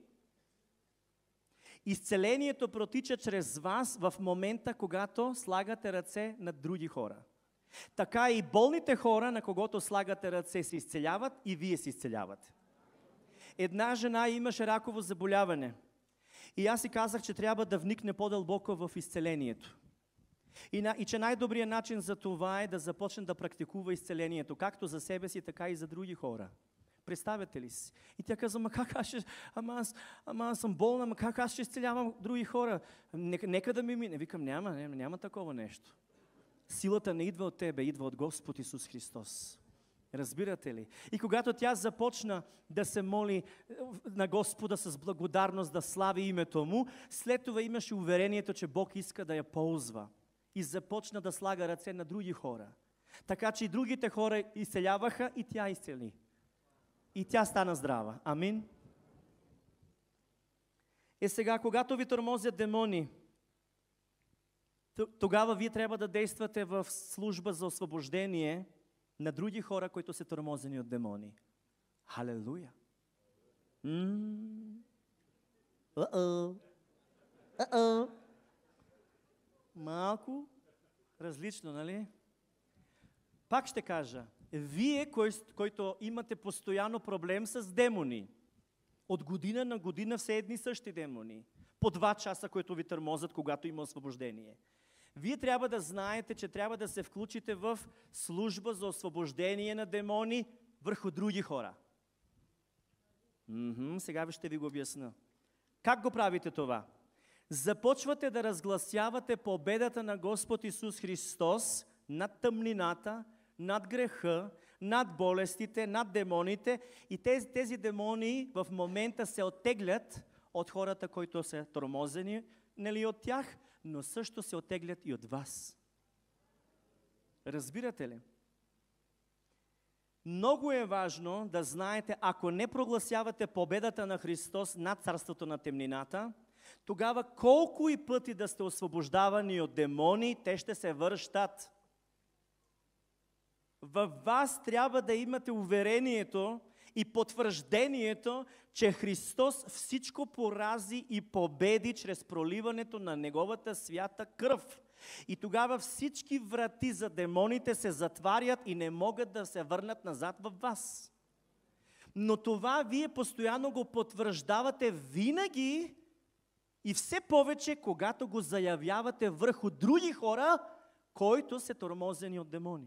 A: изцелението протича чрез вас в момента, когато слагате ръце на други хора. Така и болните хора, на когото слагате ръце, се изцеляват и вие се изцелявате. Една жена имаше раково заболяване. И аз си казах, че трябва да вникне по-дълбоко в изцелението. И че най-добрият начин за това е да започне да практикува изцелението, както за себе си, така и за други хора. Представяте ли си? И тя казва, аз съм болна, как аз ще изцелявам други хора? Нека да ми мине. Викам, няма такова нещо. Силата не идва от тебе, идва от Господ Исус Христос. Разбирате ли? И когато тя започна да се моли на Господа с благодарност, да слави името Му, след това имаше уверението, че Бог иска да я ползва. И започна да слага ръце на други хора. Така че и другите хора изцеляваха и тя изцели. И тя стана здрава. Амин. И сега, когато ви тормозят демони, тогава вие трябва да действате в служба за освобождение на други хора, които са тормозени от демони. Халелуя! Малко различно, нали? Пак ще кажа, вие, които имате постоянно проблем с демони, от година на година все едни същи демони, по 2 часа, които ви тормозят, когато има освобождение. Вие трябва да знаете, че трябва да се включите в служба за освобождение на демони върху други хора. Сега ще ви го обясня. Как го правите това? Започвате да разгласявате победата на Господ Исус Христос над тъмнината, над греха, над болестите, над демоните, и тези демони в момента се оттеглят от хората, които са тормозени, нали, от тях, но също се оттеглят и от вас. Разбирате ли? Много е важно да знаете, ако не прогласявате победата на Христос над царството на темнината, тогава колко и пъти да сте освобождавани от демони, те ще се връщат. Във вас трябва да имате уверението и потвърждението, че Христос всичко порази и победи чрез проливането на Неговата свята кръв. И тогава всички врати за демоните се затварят и не могат да се върнат назад във вас. Но това вие постоянно го потвърждавате винаги и все повече, когато го заявявате върху други хора, които са тормозени от демони.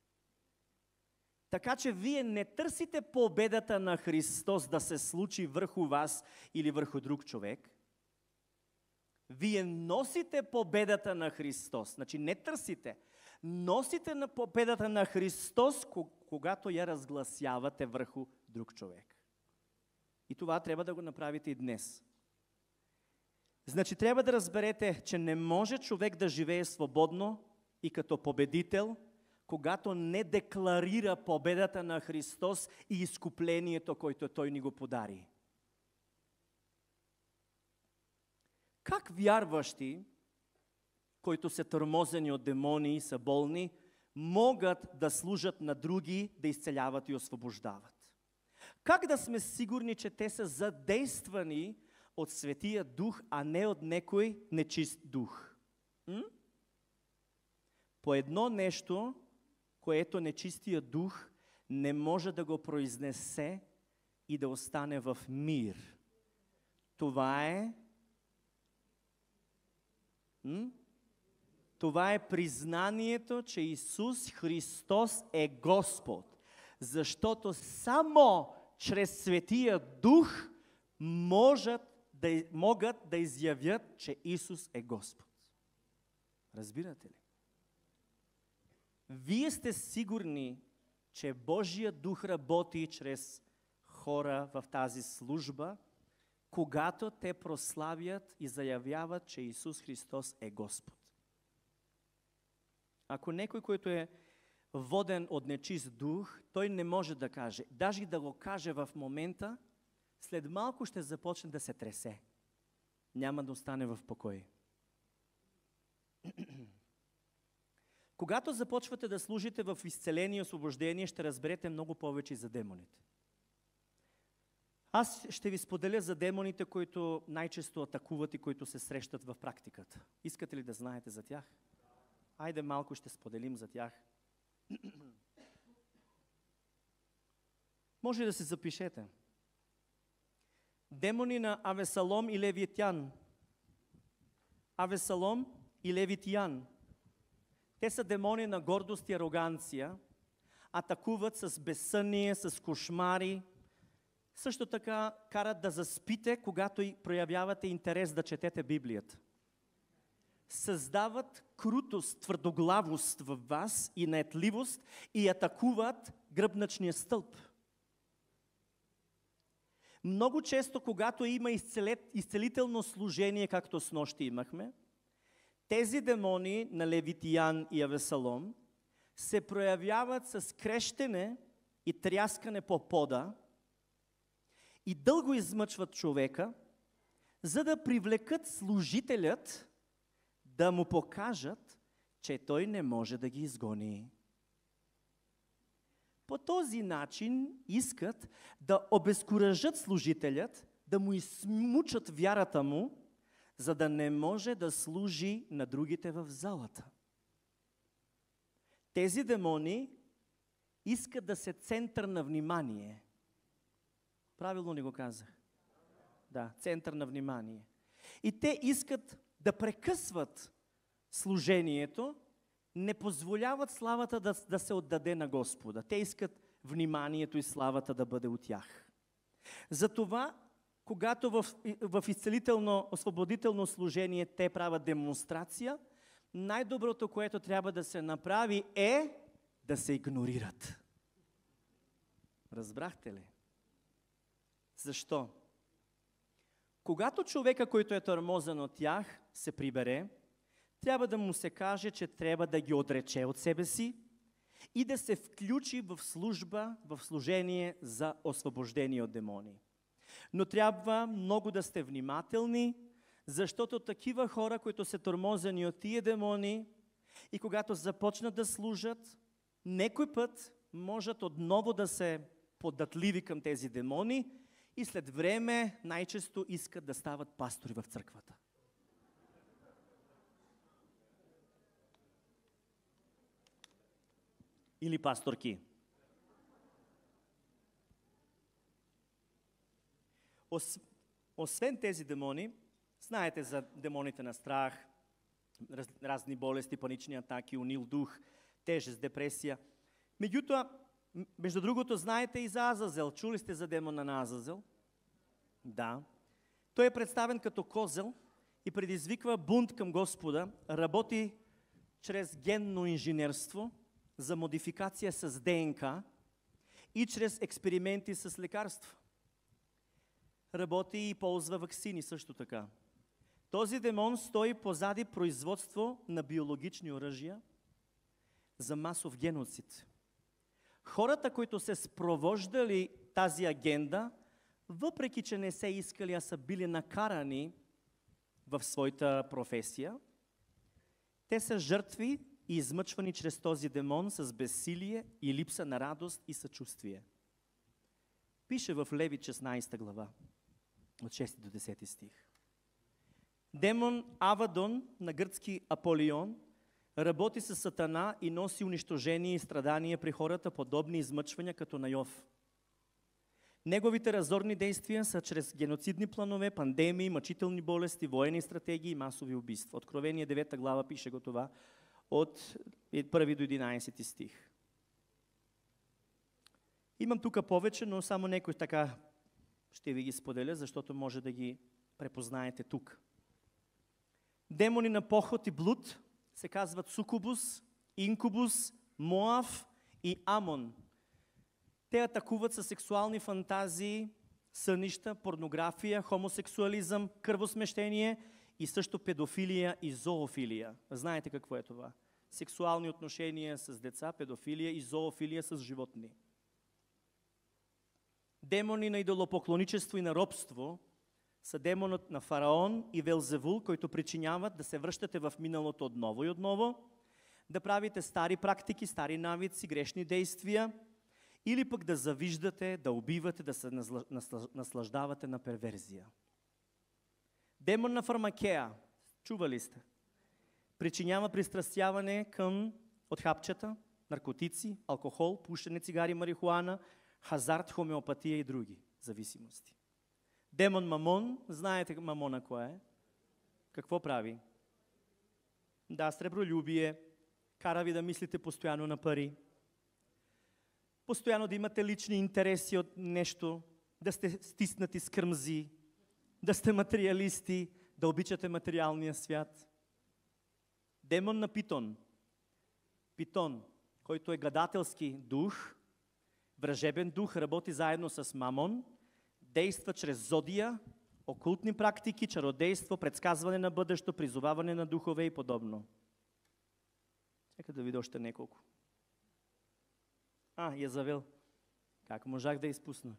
A: Така че вие не търсите победата на Христос да се случи върху вас или върху друг човек. Вие носите победата на Христос. Значи не търсите. Носите на победата на Христос, когато я разгласявате върху друг човек. И това трябва да го направите и днес. Значи трябва да разберете, че не може човек да живее свободно и като победител, когато не декларира победата на Христос и изкуплението, което Той ни го подари. Как вярващи, които са тормозени от демони и са болни, могат да служат на други, да изцеляват и освобождават? Как да сме сигурни, че те са задействани от Светия Дух, а не от некой нечист дух? По едно нещо, което нечистия дух не може да го произнесе и да остане в мир. Това е Това е признанието, че Исус Христос е Господ. Защото само чрез Светия Дух могат да изявят, че Исус е Господ. Разбирате ли? Вие сте сигурни, че Божия Дух работи чрез хора в тази служба, когато те прославят и заявяват, че Исус Христос е Господ. Ако някой, който е воден от нечист дух, той не може да каже. Даже и да го каже в момента, след малко ще започне да се тресе. Няма да остане в покой. Когато започвате да служите в изцеление и освобождение, ще разберете много повече за демоните. Аз ще ви споделя за демоните, които най-често атакуват и които се срещат в практиката. Искате ли да знаете за тях? Айде малко ще споделим за тях. Може да се запишете. Демони на Авесалом и Левитян. Авесалом и Левитян. Те са демони на гордост и ароганция. Атакуват с безсъние, с кошмари. Също така карат да заспите, когато проявявате интерес да четете Библията. Създават крутост, твърдоглавост във вас и наетливост и атакуват гръбначния стълб. Много често, когато има изцелително служение, както снощи имахме, тези демони на Левитиян и Авесалом се проявяват с крещене и тряскане по пода и дълго измъчват човека, за да привлекат служителят да му покажат, че той не може да ги изгони. По този начин искат да обезкуражат служителят, да му измучат вярата му, за да не може да служи на другите в залата. Тези демони искат да са център на внимание. Правилно ли го казах? Да, център на внимание. И те искат да прекъсват служението, не позволяват славата да се отдаде на Господа. Те искат вниманието и славата да бъде от тях. Затова, когато в изцелително, освободително служение те правят демонстрация, най-доброто, което трябва да се направи е да се игнорират. Разбрахте ли? Защо? Когато човека, който е тормозен от тях, се прибере, трябва да му се каже, че трябва да ги отрече от себе си и да се включи в служба, в служение за освобождение от демони. Но трябва много да сте внимателни, защото такива хора, които са тормозени от тия демони и когато започнат да служат, некой път можат отново да се податливи към тези демони и след време най-често искат да стават пастори в църквата. Или пасторки. Освен тези демони, знаете за демоните на страх, разни болести, панични атаки, унил дух, тежест, депресия. Между другото, знаете и за Азазел. Чули сте за демона на Азазел? Да. Той е представен като козел и предизвиква бунт към Господа, работи чрез генно инженерство, за модификация с ДНК и чрез експерименти с лекарства. Работи и ползва ваксини също така. Този демон стои позади производство на биологични оръжия за масов геноцид. Хората, които се спровождали тази агенда, въпреки че не се искали, а са били накарани в своята професия, те са жертви и измъчвани чрез този демон с безсилие и липса на радост и съчувствие. Пише в Левит 16 глава, от 6 до 10 стих. Демон Авадон, на гръцки Аполион, работи с Сатана и носи унищожение и страдания при хората, подобни измъчвания като на Йов. Неговите разорни действия са чрез геноцидни планове, пандемии, мъчителни болести, военни стратегии и масови убийства. Откровение 9 глава пише го това от 1 до 11 стих. Имам тук повече, но само някой така ще ви ги споделя, защото може да ги препознаете тук. Демони на похот и блуд се казват Сукубус, Инкубус, Моав и Амон. Те атакуват със сексуални фантазии, сънища, порнография, хомосексуализъм, кръвосмещение и също педофилия и зоофилия. Знаете какво е това? Сексуални отношения с деца, педофилия и зоофилия с животни. Демони на идолопоклоничество и на робство са демонът на Фараон и Велзевул, които причиняват да се връщате в миналото отново и отново, да правите стари практики, стари навици, грешни действия, или пък да завиждате, да убивате, да се наслаждавате на перверзия. Демон на Фармакея, чували сте? Причинява пристрастяване към от хапчета, наркотици, алкохол, пушене, цигари, марихуана, хазарт, хомеопатия и други зависимости. Демон Мамон, знаете Мамона кой е? Какво прави? Да, сребролюбие, кара ви да мислите постоянно на пари, постоянно да имате лични интереси от нещо, да сте стиснати с кръмзи, да сте материалисти, да обичате материалния свят. Демон на Питон. Питон, който е гадателски дух, вражебен дух, работи заедно с Мамон, действа чрез зодия, окултни практики, чародейство, предсказване на бъдещо, призоваване на духове и подобно. Чека да видя още няколко. Язавел. Как можах да изпусна?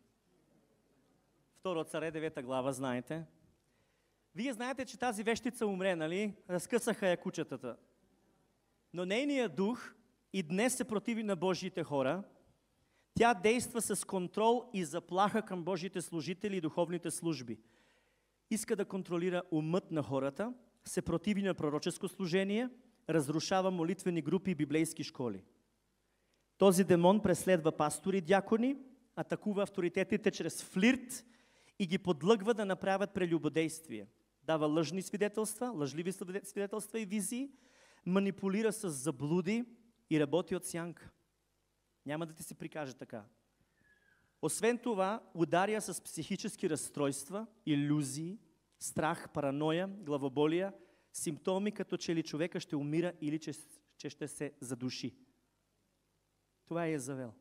A: 2 Царе, 9 глава, знаете. Вие знаете, че тази вещица умре, нали? Разкъсаха я кучетата. Но нейният дух и днес се противи на Божиите хора. Тя действа с контрол и заплаха към Божиите служители и духовните служби. Иска да контролира умът на хората, се противи на пророческо служение, разрушава молитвени групи и библейски школи. Този демон преследва пастори и дякони, атакува авторитетите чрез флирт и ги подлъгва да направят прелюбодействие. Дава лъжни свидетелства, лъжливи свидетелства и визии, манипулира с заблуди и работи от сянка. Няма да ти се прикаже така. Освен това, ударя с психически разстройства, илюзии, страх, параноя, главоболия, симптоми като че ли човека ще умира или че ще се задуши. Това е Язавел.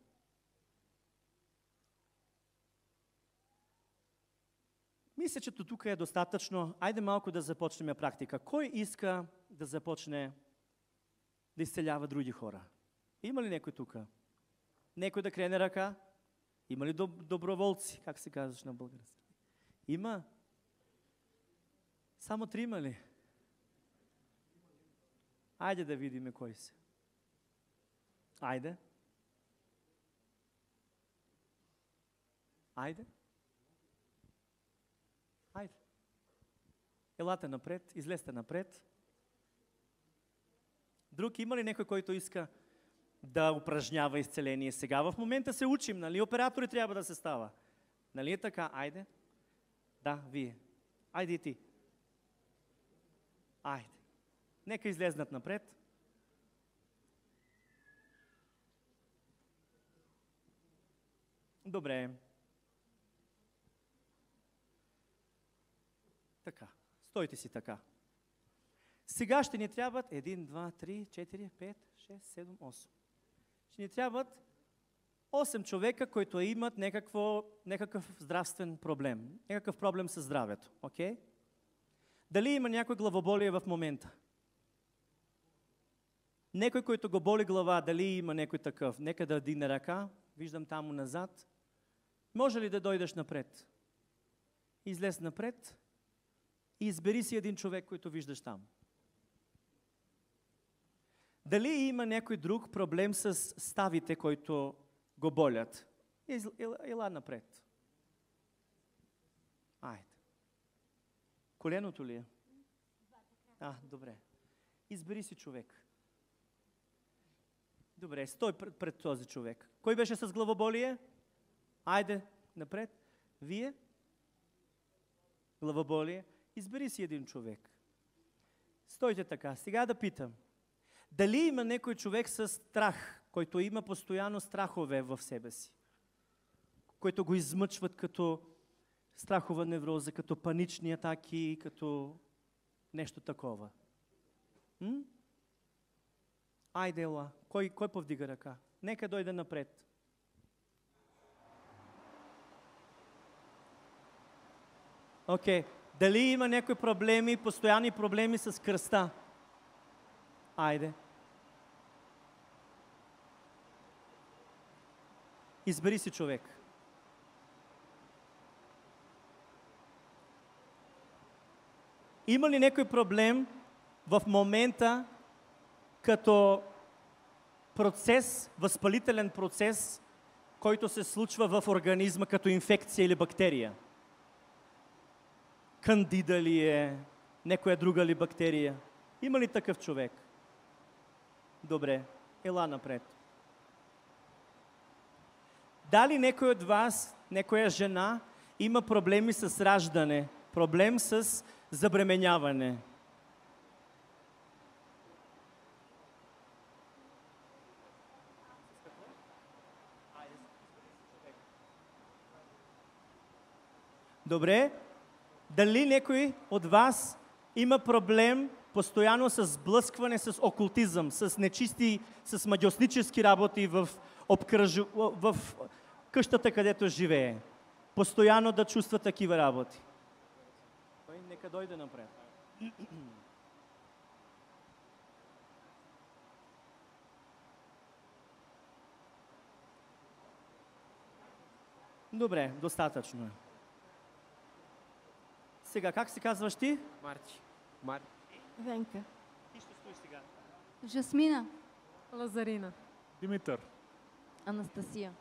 A: Мисля, че тук е достатъчно. Айде малко да започнем практика. Кой иска да започне да изцелява други хора? Има ли някой тук? Некой да крене ръка? Има ли доброволци? Как се казваш на български? Има? Само 3 ли? Айде да видим кой си. Айде. Айде. Айде. Елате напред, излезте напред. Друг има ли някой, който иска да упражнява изцеление сега? В момента се учим, нали? Оператори трябва да се става. Нали е така? Айде. Да, вие. Айде и ти. Айде. Нека излезнат напред. Добре. Така. Стойте си така. Сега ще ни трябват 1, 2, 3, 4, 5, 6, 7, 8. Ще ни трябват 8 човека, които имат някакъв здравствен проблем. Някакъв проблем със здравето. Окей? Дали има някой главоболие в момента? Некой, който го боли глава, дали има някой такъв? Нека да дигне ръка. Виждам там назад. Може ли да дойдеш напред? Излез напред и избери си един човек, който виждаш там. Дали има някой друг проблем с ставите, които го болят? Ела напред. Айде. Коленото ли е? Добре. Избери си човек. Добре, стой пред този човек. Кой беше с главоболие? Айде, напред. Вие? Главоболие? Избери си един човек. Стойте така. Сега да питам. Дали има някой човек с страх, който има постоянно страхове в себе си? Които го измъчват като страхова невроза, като панични атаки, като нещо такова. Айде, ела. Кой повдига ръка? Нека дойде напред. Окей. Дали има някои проблеми, постоянни проблеми с кръста? Айде. Избери си човек. Има ли някой проблем в момента като процес, възпалителен процес, който се случва в организма като инфекция или бактерия? Кандида ли е, някоя друга ли бактерия? Има ли такъв човек? Добре, ела напред. Дали някой от вас, някоя жена, има проблеми с раждане, проблем с забременяване? Добре. Дали някой от вас има проблем постоянно с сблъскване с окултизъм, с нечисти, с магиоснически работи в къщата, където живее? Постоянно да чувства такива работи. Нека дойде напред. Добре, достатъчно е. Сега, как се казваш ти?
C: Марти.
D: Венка.
A: Ти ще стоиш сега.
D: Жасмина.
E: Лазарина.
B: Димитър.
D: Анастасия.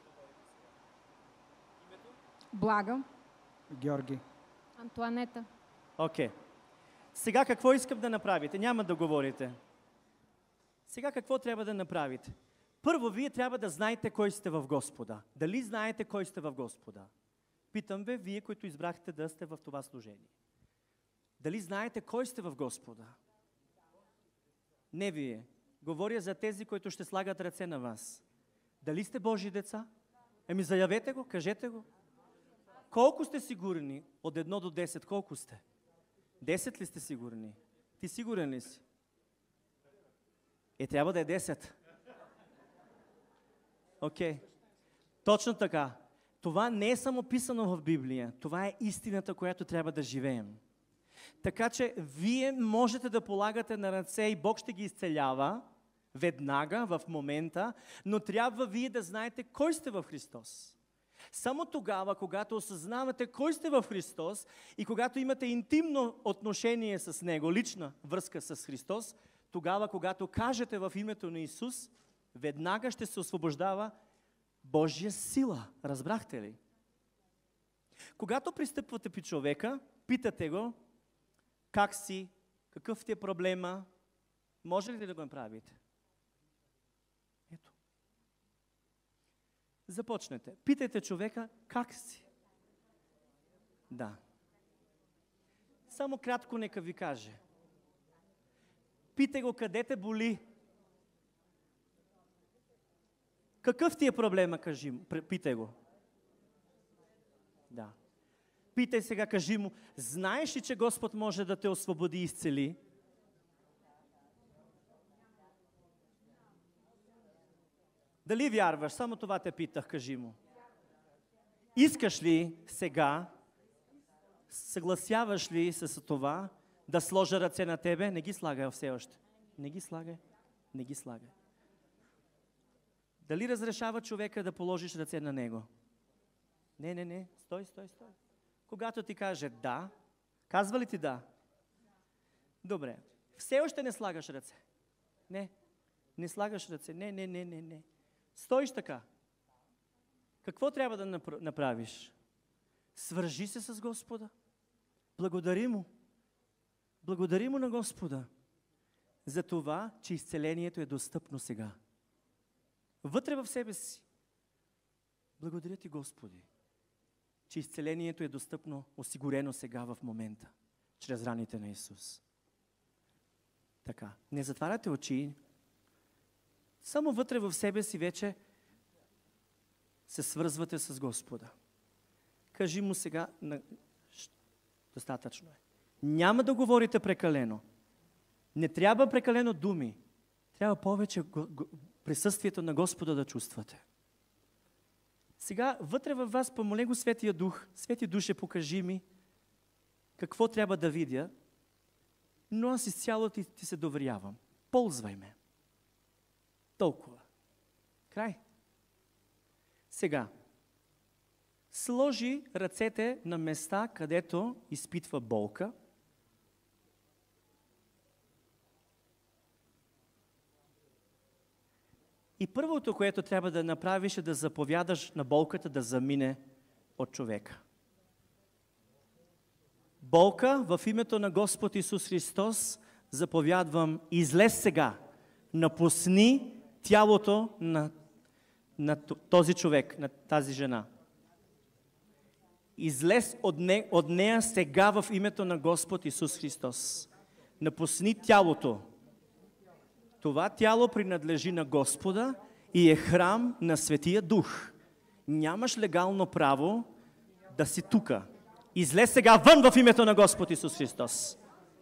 D: Блага.
F: Георги.
E: Антуанета.
A: Окей. Сега какво искам да направите? Няма да говорите. Сега какво трябва да направите? Първо, вие трябва да знаете кой сте в Господа. Дали знаете кой сте в Господа? Питам ви, вие, които избрахте да сте в това служение. Дали знаете кой сте в Господа? Не вие. Говоря за тези, които ще слагат ръце на вас. Дали сте Божи деца? Еми заявете го, кажете го. Колко сте сигурни? От 1 до 10, колко сте? 10 ли сте сигурни? Ти сигурен ли си? Трябва да е 10. Окей. Точно така. Това не е само писано в Библия. Това е истината, която трябва да живеем. Така че вие можете да полагате на ръце и Бог ще ги изцелява веднага, в момента, но трябва вие да знаете кой сте в Христос. Само тогава, когато осъзнавате кой сте в Христос и когато имате интимно отношение с Него, лична връзка с Христос, тогава, когато кажете в името на Исус, веднага ще се освобождава Божия сила. Разбрахте ли? Когато пристъпвате при човека, питате го, как си, какъв ти е проблема, може ли да го направите? Ето. Започнете. Питайте човека, как си? Да. Само кратко нека ви каже. Питай го, къде те боли. Какъв ти е проблема, кажи му. Питай го. Да. Питай сега, кажи му, знаеш ли, че Господ може да те освободи и изцели? Дали вярваш? Само това те питах, кажи му. Искаш ли сега, съгласяваш ли с това, да сложа ръце на тебе? Не ги слагай все още. Не ги слагай. Не ги слагай. Дали разрешава човека да положиш ръце на него? Не. Стой. Когато ти каже да, казва ли ти да? Добре. Все още не слагаш ръце. Не слагаш ръце. Не. Стоиш така. Какво трябва да направиш? Свържи се с Господа. Благодари Му. Благодари Му на Господа за това, че изцелението е достъпно сега. Вътре в себе си. Благодаря ти, Господи. че изцелението е достъпно, осигурено сега в момента, чрез раните на Исус. Така, не затваряте очи, само вътре в себе си вече се свързвате с Господа. Кажи му сега, достатъчно е. Няма да говорите прекалено. Не трябва прекалено думи. Трябва повече присъствието на Господа да чувствате. Сега, вътре във вас, помоли го Светия Дух. Свети Душе, покажи ми какво трябва да видя, но аз изцяло ти се доверявам. Ползвай ме. Толкова. Край. Сега, сложи ръцете на места, където изпитва болка. И първото, което трябва да направиш, е да заповядаш на болката да замине от човека. Болка, в името на Господ Исус Христос, заповядвам, излез сега, напусни тялото на този човек, на тази жена. Излез от нея сега в името на Господ Исус Христос. Напусни тялото. Това тяло принадлежи на Господа и е храм на Светия Дух. Нямаш легално право да си тука. Излез сега вън в името на Господ Исус Христос.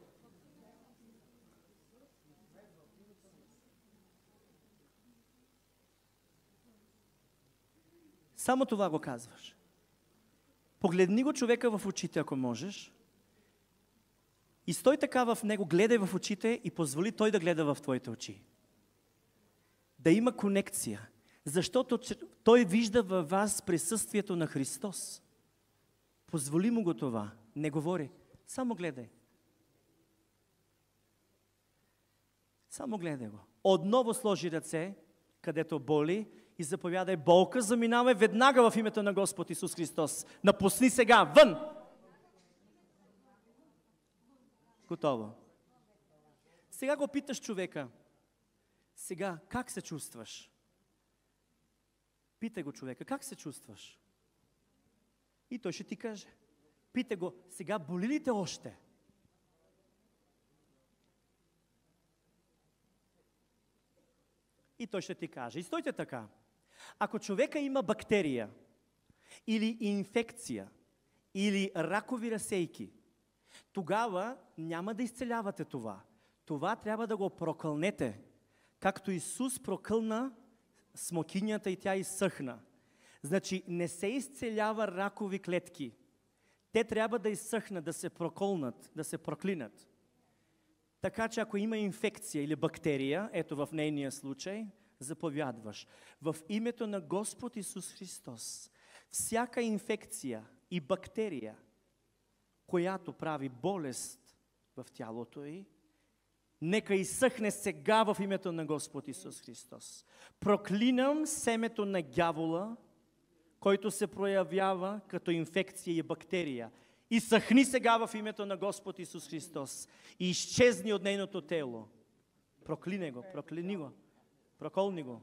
A: Само това го казваш. Погледни го човека в очите, ако можеш. И стой така в него, гледай в очите и позволи той да гледа в твоите очи. Да има конекция, защото той вижда във вас присъствието на Христос. Позволи му го това. Не говори. Само гледай. Само гледай го. Отново сложи ръце, където боли, и заповядай, болка, заминавай веднага в името на Господ Исус Христос. Напусни сега, вън! Готово. Сега го питаш човека. Сега, как се чувстваш? Питай го човека, как се чувстваш? И той ще ти каже. Питай го, сега боли ли те още? И той ще ти каже. И стойте така. Ако човека има бактерия, или инфекция, или ракови разсейки, тогава няма да изцелявате това. Това трябва да го прокълнете. Както Исус прокълна смокинята и тя изсъхна. Значи не се изцелява ракови клетки. Те трябва да изсъхнат, да се прокълнат, да се проклинат. Така че ако има инфекция или бактерия, ето в нейния случай, заповядваш. В името на Господ Исус Христос, всяка инфекция и бактерия, която прави болест в тялото й, нека изсъхне сега в името на Господ Исус Христос. Проклинам семето на дявола, който се проявява като инфекция и бактерия. Изсъхни сега в името на Господ Исус Христос и изчезни от нейното тело. Проклини го, проклини го, проколни го.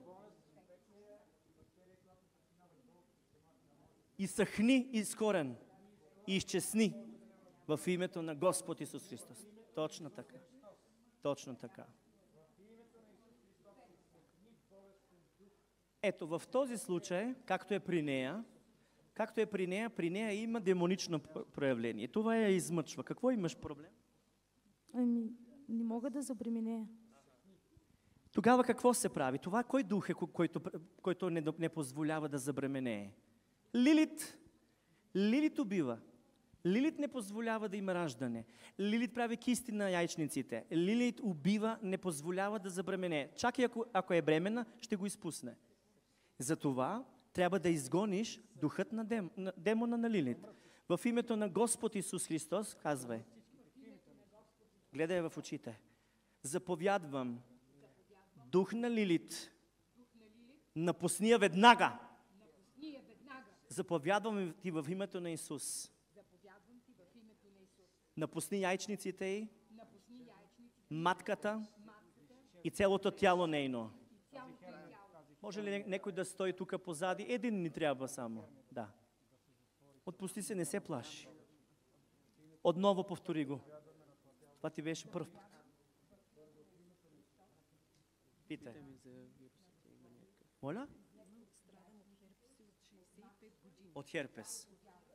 A: Изсъхни из корен и изчезни в името на Господ Исус Христос. Точно така. Точно така. Ето, в този случай, както е при нея има демонично проявление. Това я измъчва. Какво имаш проблем?
D: Ами, не мога да забременея.
A: Тогава какво се прави? Това кой дух е, който не позволява да забременее? Лилит. Лилит убива. Лилит не позволява да има раждане. Лилит прави кисти на яйчниците. Лилит убива, не позволява да забременее. Чак и ако е бременна, ще го изпусне. Затова трябва да изгониш духът на демона на Лилит. В името на Господ Исус Христос, казвай. Гледай в очите. Заповядвам. Дух на Лилит. Напусни я веднага. Заповядвам ти в името на Исус. Напусни яйчниците й, матката и цялото тяло нейно. Може ли някой да стои тук позади? Един ни трябва само. Да. Отпусти се, не се плаши. Отново повтори го. Това ти беше първ път. Питай. Моля? От херпес.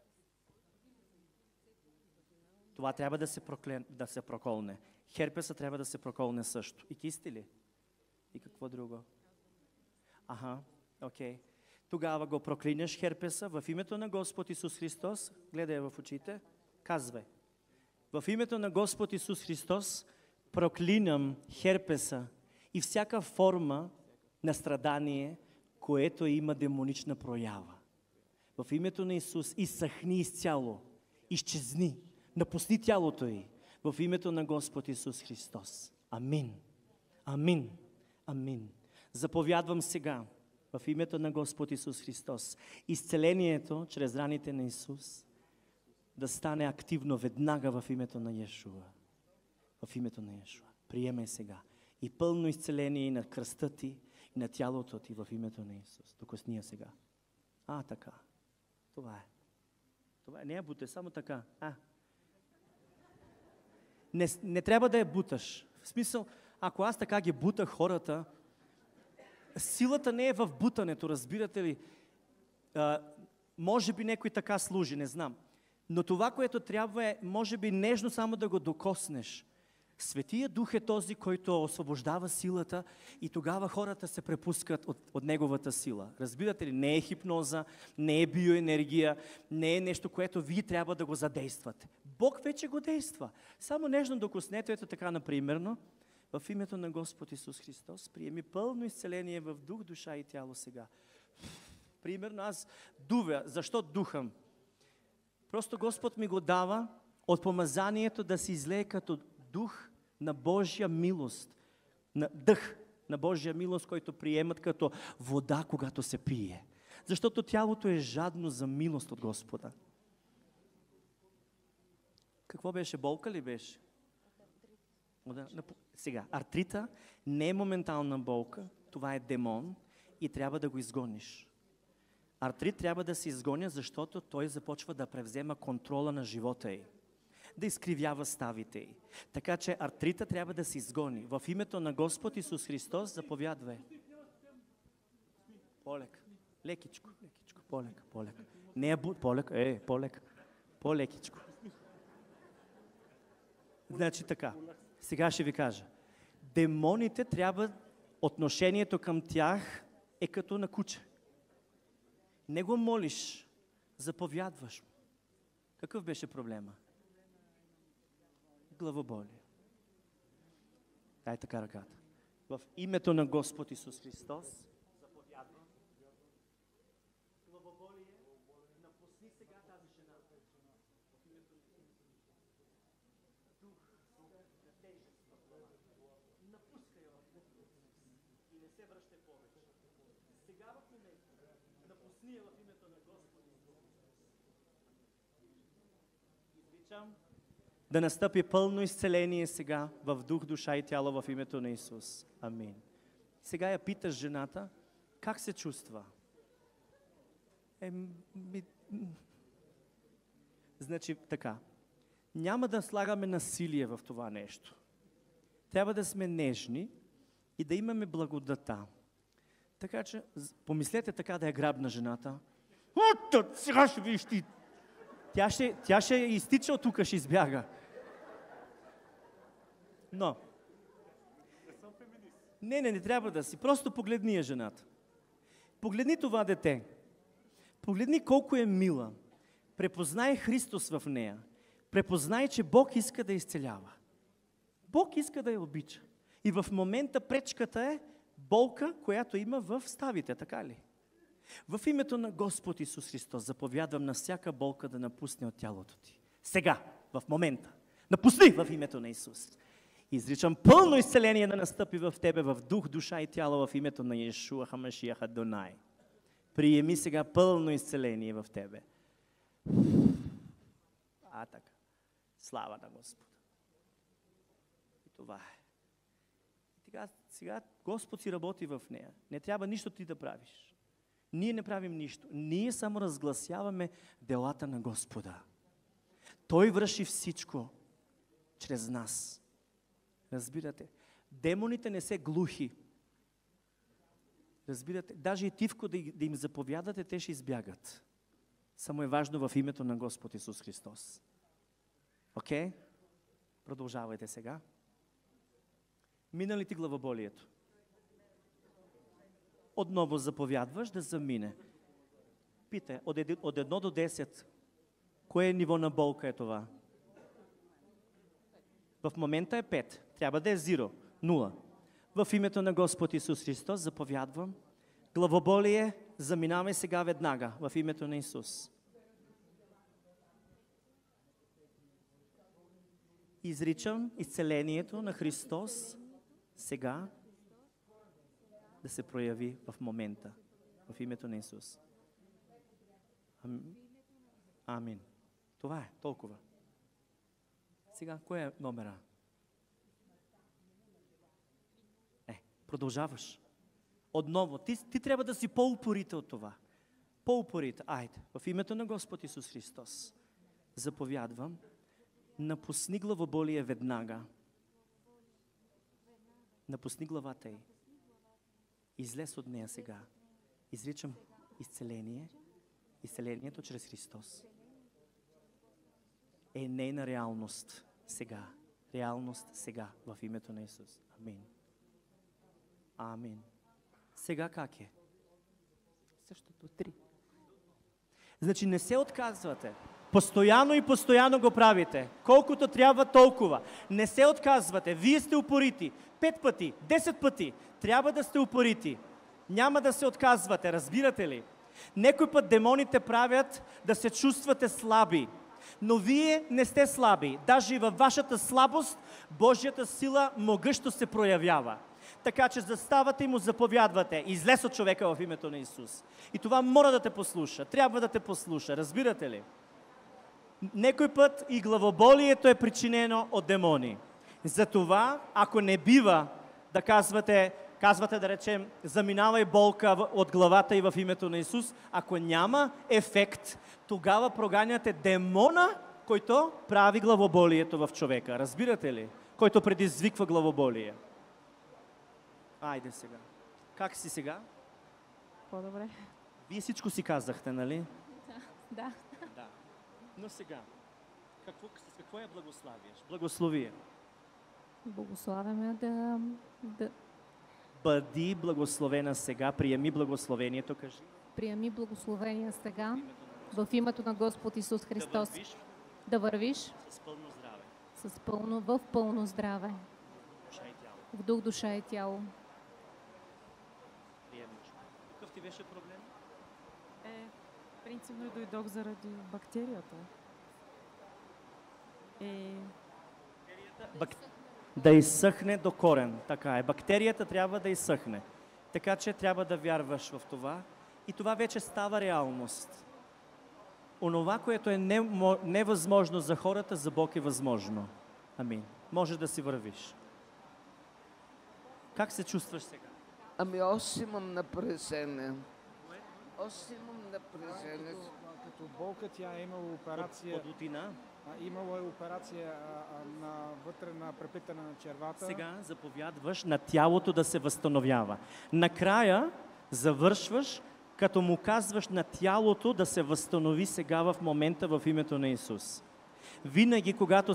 A: Това трябва да се проколне. Херпеса трябва да се проколне също. И кисти ли? И какво друго? Аха, окей. Тогава го проклиняш херпеса в името на Господ Исус Христос. Гледай в очите. Казвай. В името на Господ Исус Христос проклинам херпеса и всяка форма на страдание, което има демонична проява. В името на Исус изсъхни изцяло, изчезни, напусни тялото й. В името на Господ Исус Христос. Амин. Амин. Амин. Заповядвам сега в името на Господ Исус Христос изцелението чрез раните на Исус да стане активно веднага в името на Йешуа. В името на Йешуа. Приемай сега. И пълно изцеление и на кръста ти, и на тялото ти в името на Исус. Докосни я сега. Така. Това е. Това е. Не я бутай, само така. Не трябва да я буташ. В смисъл, ако аз така ги бутах хората, силата не е в бутането, разбирате ли? Може би някой така служи, не знам. Но това, което трябва е, може би нежно само да го докоснеш. Светия Дух е този, който освобождава силата и тогава хората се препускат от неговата сила. Разбирате ли? Не е хипноза, не е биоенергия, не е нещо, което вие трябва да го задействате. Бог вече го действа. Само нежно докоснете, ето така, например, в името на Господ Исус Христос, приеми пълно изцеление в дух, душа и тяло сега. Примерно аз дувя. Защо духам? Просто Господ ми го дава от помазанието да се излее като дух на Божия милост. Дъх на Божия милост, който приемат като вода, когато се пие. Защото тялото е жадно за милост от Господа. Какво беше? Болка ли беше? Сега, артрита не е моментална болка, това е демон и трябва да го изгониш. Артрит трябва да се изгоня, защото той започва да превзема контрола на живота й, да изкривява ставите й. Така че артрита трябва да се изгони. В името на Господ Исус Христос заповядвай. Полек. Лекичко, лекичко, полек, полек. Не е полек, полек. По-лекичко. Значи така. Сега ще ви кажа. Демоните трябва, отношението към тях е като на куче. Не го молиш, заповядваш. Какъв беше проблема? Главоболие. Дай така ръката. В името на Господ Исус Христос заповядвам. Главоболие, напусни сега тази жена. В името на Исус. Дух на тежест. Напускай я в името на Исус. И не се връщай повече. Сега в момента напусни я в името на Господ Исус. Извичам да настъпи пълно изцеление сега в дух, душа и тяло в името на Исус. Амин. Сега я питаш жената, как се чувства? Значи така, няма да слагаме насилие в това нещо. Трябва да сме нежни и да имаме благодата. Така че, помислете така да я грабна жената. Сега ще видиш ти. Тя ще изтича от тук, ще избяга. Но. Не трябва да си. Просто погледни я жената. Погледни това дете. Погледни колко е мила. Препознай Христос в нея. Препознай, че Бог иска да изцелява. Бог иска да я обича. И в момента пречката е болка, която има в ставите, така ли? В името на Господ Исус Христос заповядвам на всяка болка да напусне от тялото ти. Сега, в момента. Напусни в името на Исус. Изричам пълно изцеление да настъпи в тебе, в дух, душа и тяло, в името на Йешуа Хамашиах Адонай. Приеми сега пълно изцеление в тебе. Така. Слава на Господа. И това е. Сега Господ си работи в нея. Не трябва нищо ти да правиш. Ние не правим нищо. Ние само разгласяваме делата на Господа. Той върши всичко чрез нас. Разбирате? Демоните не са глухи. Разбирате? Даже и тивко да им заповядате, те ще избягат. Само е важно в името на Господ Исус Христос. Окей? Продължавайте сега. Мина ли ти главоболието? Отново заповядваш да замине. Питай, от 1 до 10, кое ниво на болка е това? В момента е 5. Трябва да е 0. 0. В името на Господ Исус Христос заповядвам. Главоболие, заминаваме сега веднага. В името на Исус. Изричам изцелението на Христос сега да се прояви в момента. В името на Исус. Амин. Това е толкова. Сега, кое е номера? Продължаваш. Отново, ти трябва да си по-упорит от това. По-упорит. Айде, в името на Господ Исус Христос заповядвам, напусни главоболие веднага. Напусни главата й. Излез от нея сега. Изричам изцеление. Изцелението чрез Христос е нейна реалност сега. Реалност сега в името на Исус. Амин. Амин. Сега как е? Същото 3. Значи не се отказвате. Постоянно и постоянно го правите. Колкото трябва, толкова. Не се отказвате. Вие сте упорити. 5 пъти, 10 пъти. Трябва да сте упорити. Няма да се отказвате. Разбирате ли? Некой път демоните правят да се чувствате слаби. Но вие не сте слаби. Даже и във вашата слабост Божията сила могъщо се проявява. Така че заставате и му заповядвате. Излез от човека в името на Исус. И това мора да те послуша. Трябва да те послуша. Разбирате ли? Некой път и главоболието е причинено от демони. Затова, ако не бива да казвате да речем, заминавай болка от главата и в името на Исус, ако няма ефект, тогава проганяте демона, който прави главоболието в човека. Разбирате ли? Който предизвиква главоболие. Айде сега. Как си сега?
D: По-добре.
A: Вие всичко си казахте, нали?
D: Да.
A: Да. Но сега, какво я благославяш? Благослови.
E: Благославяме да
A: Бъди благословена сега, приеми благословението, кажи.
E: приеми благословения сега в името на Господ Исус Христос. Да вървиш
A: С пълно здраве.
E: в пълно здраве.
A: Душа и тяло.
E: В дух, душа и тяло.
A: Приемаш. Какъв ти беше проблем?
C: Принципно дойдох заради бактерията.
A: Да изсъхне до корен. Така е. Бактерията трябва да изсъхне. Така че трябва да вярваш в това. И това вече става реалност. Онова, което е невъзможно за хората, за Бог е възможно. Амин. Може да си вървиш. Как се чувстваш сега?
F: Ами още имам напрежение. Още имам напрежение.
G: Като болка тя е имала операция.
A: От рутина.
G: Имала е операция вътре на препитане на червата.
A: Сега заповядваш на тялото да се възстановява. Накрая завършваш, като му казваш на тялото да се възстанови сега в момента в името на Исус. Винаги, когато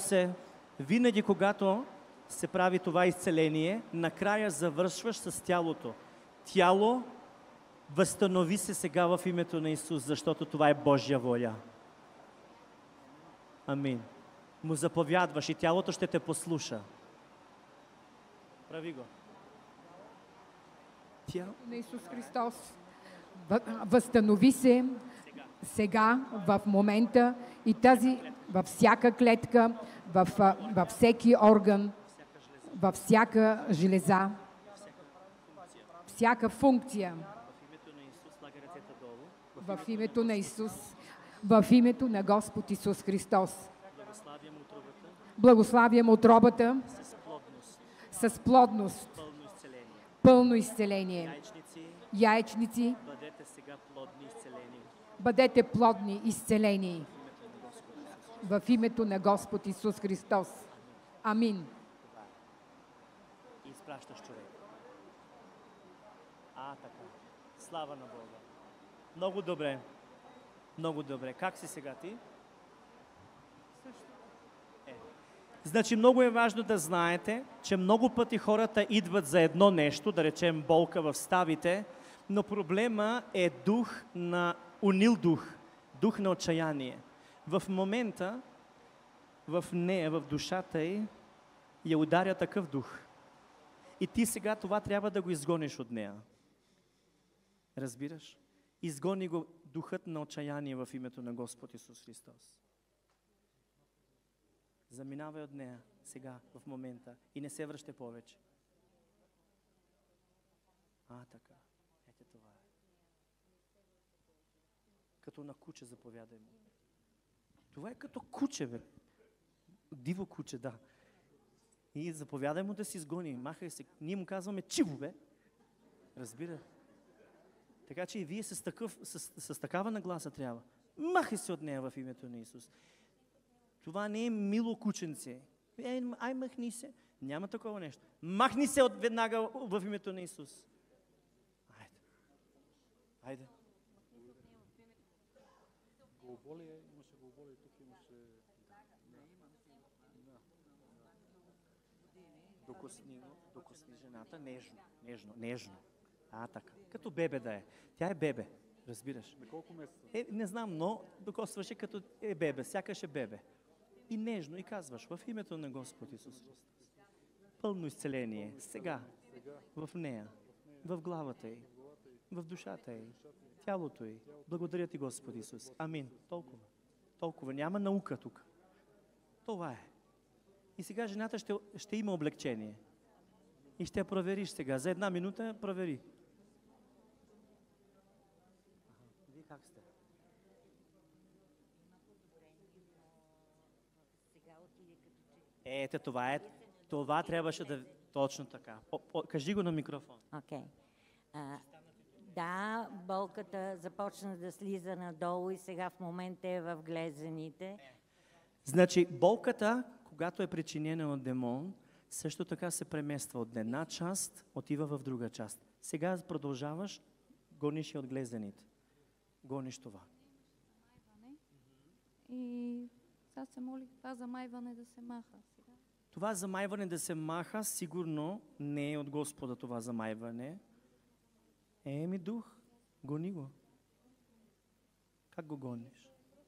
A: се прави това изцеление, накрая завършваш с тялото. Тяло, възстанови се сега в името на Исус, защото това е Божия воля. Амин. Му заповядваш и тялото ще те послуша. Прави го.
H: На Исус Христос. Възстанови се сега, в момента и тази във всяка клетка, във всеки орган, във всяка железа, всяка функция. В името на Исус, в името на Господ Исус Христос. Благославям утробата с плодност, пълно изцеление, яечници,
A: бъдете сега плодни и изцелени.
H: бъдете плодни, изцелени. В името на Господ Исус Христос. Амин.
A: И изпращаш човек. Така. Слава на Бога. Много добре. Много добре. Как си сега ти? Значи много е важно да знаете, че много пъти хората идват за едно нещо, да речем болка в ставите, но проблема е дух на унил дух на отчаяние. В момента в нея, в душата й, я ударя такъв дух. И ти сега това трябва да го изгониш от нея. Разбираш? Изгони го духът на отчаяние в името на Господ Исус Христос. Заминавай от нея сега, в момента, и не се връщай повече. Така. Ето това е. Като на куче заповядай му. Това е като куче, бе. Диво куче, да. И заповядай му да си изгони. Махай се. Ние му казваме чиво, бе. Разбира. Така че и вие с такава нагласа трябва. Махай се от нея в името на Исус. Това не е мило кученце. Ай, махни се. Няма такова нещо. Махни се от веднага в името на Исус. Айде.
B: Глоболие, имаше глоболие, тук имаше...
A: Докосни жената нежно. Така. Като бебе да е. Тя е бебе, разбираш.
B: На колко месеца?
A: Не знам, но докосваше като е бебе, сякаш е бебе. И нежно, и казваш, в името на Господ Исус Христос. Пълно изцеление, сега, в нея, в главата й, в душата й, тялото й. Благодаря ти, Господ Исус. Амин. Толкова. Няма наука тук. Това е. И сега жената ще има облегчение. И ще я провериш сега. За 1 минута провери. Вие как сте? Ето, това е. Това трябваше да... Точно така. Кажи го на микрофон.
I: Окей. Да, болката започна да слиза надолу и сега в момента е в глезените.
A: Значи, болката, когато е причинена от демон, също така се премества от една част, отива в друга част. Сега продължаваш, гониш я от глезените. Гониш това.
D: И сега се молих това замайване да се маха. Сега.
A: Това замайване да се маха, сигурно не е от Господа това замайване. Дух, гони го. Как го гониш?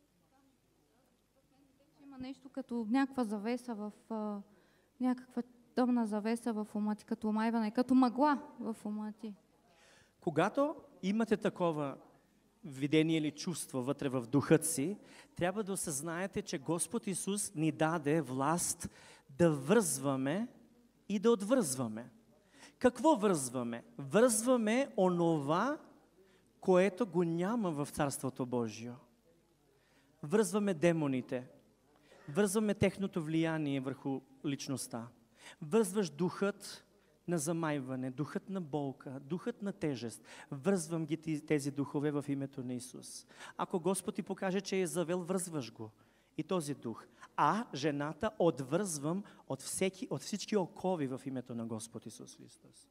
D: Има нещо като някаква завеса някаква тъмна завеса в ума ти, като омайване, като мъгла в ума ти.
A: Когато имате такова видение или чувство вътре в духът си, трябва да осъзнаете, че Господ Исус ни даде власт да връзваме и да отвръзваме. Какво връзваме? Връзваме онова, което го няма в Царството Божие. Връзваме демоните. Връзваме техното влияние върху личността. Връзваш духът на замайване, духът на болка, духът на тежест. Връзвам ги тези духове в името на Исус. Ако Господ ти покаже, че е завел, връзваш го и този дух. А жената отвръзвам от всички окови в името на Господ Исус Христос.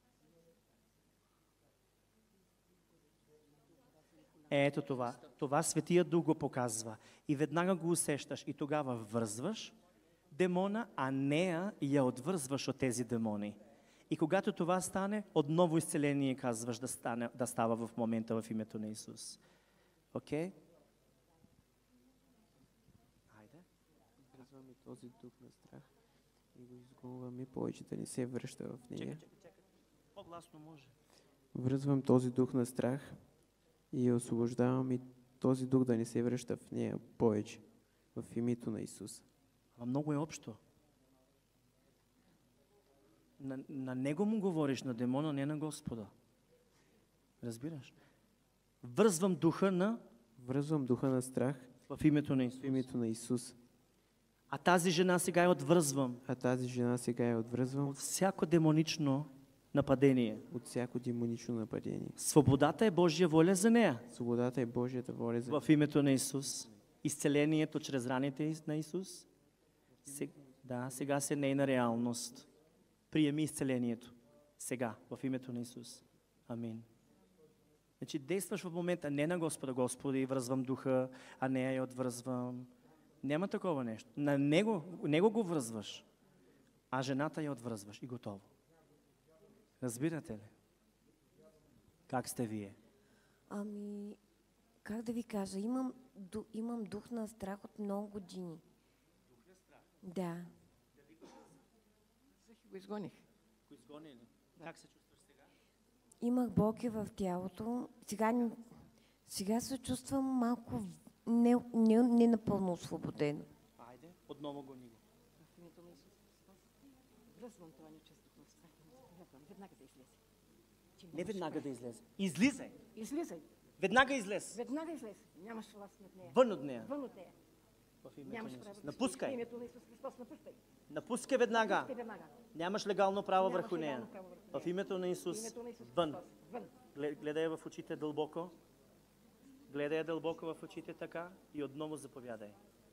A: Ето това. Това Светия Дух го показва. И веднага го усещаш. И тогава връзваш демона, а нея я отвързваш от тези демони. И когато това стане, отново изцеление казваш да става в момента в името на Исус. Окей? Хайде.
J: Връзваме този дух на страх и го изгонваме повече да не се връща в нея.
A: Чакай. По-гласно може.
J: Връзвам този дух на страх и освобождавам и този дух да не се връща в нея повече в името на Исус.
A: Много е общо. На него му говориш, на демона, не на Господа. Разбираш? Връзвам духа на
J: страх
A: в името на Исус.
J: В името на Исус.
A: А тази жена сега я отвръзвам.
J: От всяко
A: демонично нападение.
J: от всяко демонично нападение.
A: Свободата е Божия воля за нея.
J: Свободата е Божията воля за
A: В името на Исус. Изцелението чрез раните на Исус. Сега се нейна реалност. Приеми изцелението. Сега, в името на Исус. Амин. Значи действаш в момента не на Господа, Господи, връзвам духа, а нея я отвръзвам. Няма такова нещо. На него го връзваш, а жената я отвръзваш и готово. Разбирате ли? Как сте вие?
K: Ами, как да ви кажа, имам дух на страх от много години.
A: Дух на страх?
K: Да.
L: Го изгоних.
A: Го изгони ли? Как се чувстваш сега?
K: Имах болки в тялото. Сега се чувствам малко не напълно освободено.
A: Айде, отново гони го.
L: В името на Исус Христос. Връзвам това нечестно в страх. Веднага да излезе.
A: Не веднага да излезе. Излизай!
L: Излизай!
A: Веднага излез!
L: Веднага излез! Нямаш власт над нея.
A: Вън от нея!
L: Вън от нея!
A: В името на Исус.
L: В
A: Напускай!
L: името на Исус Христос, напускай!
A: Напускай веднага!
L: Напускай веднага!
A: Нямаш легално право
L: Нямаш
A: върху нея.
L: легално право върху нея.
A: В името на Исус, вън! Гледай я в очите дълбоко. Гледай я дълбоко в очите така и отново заповядай.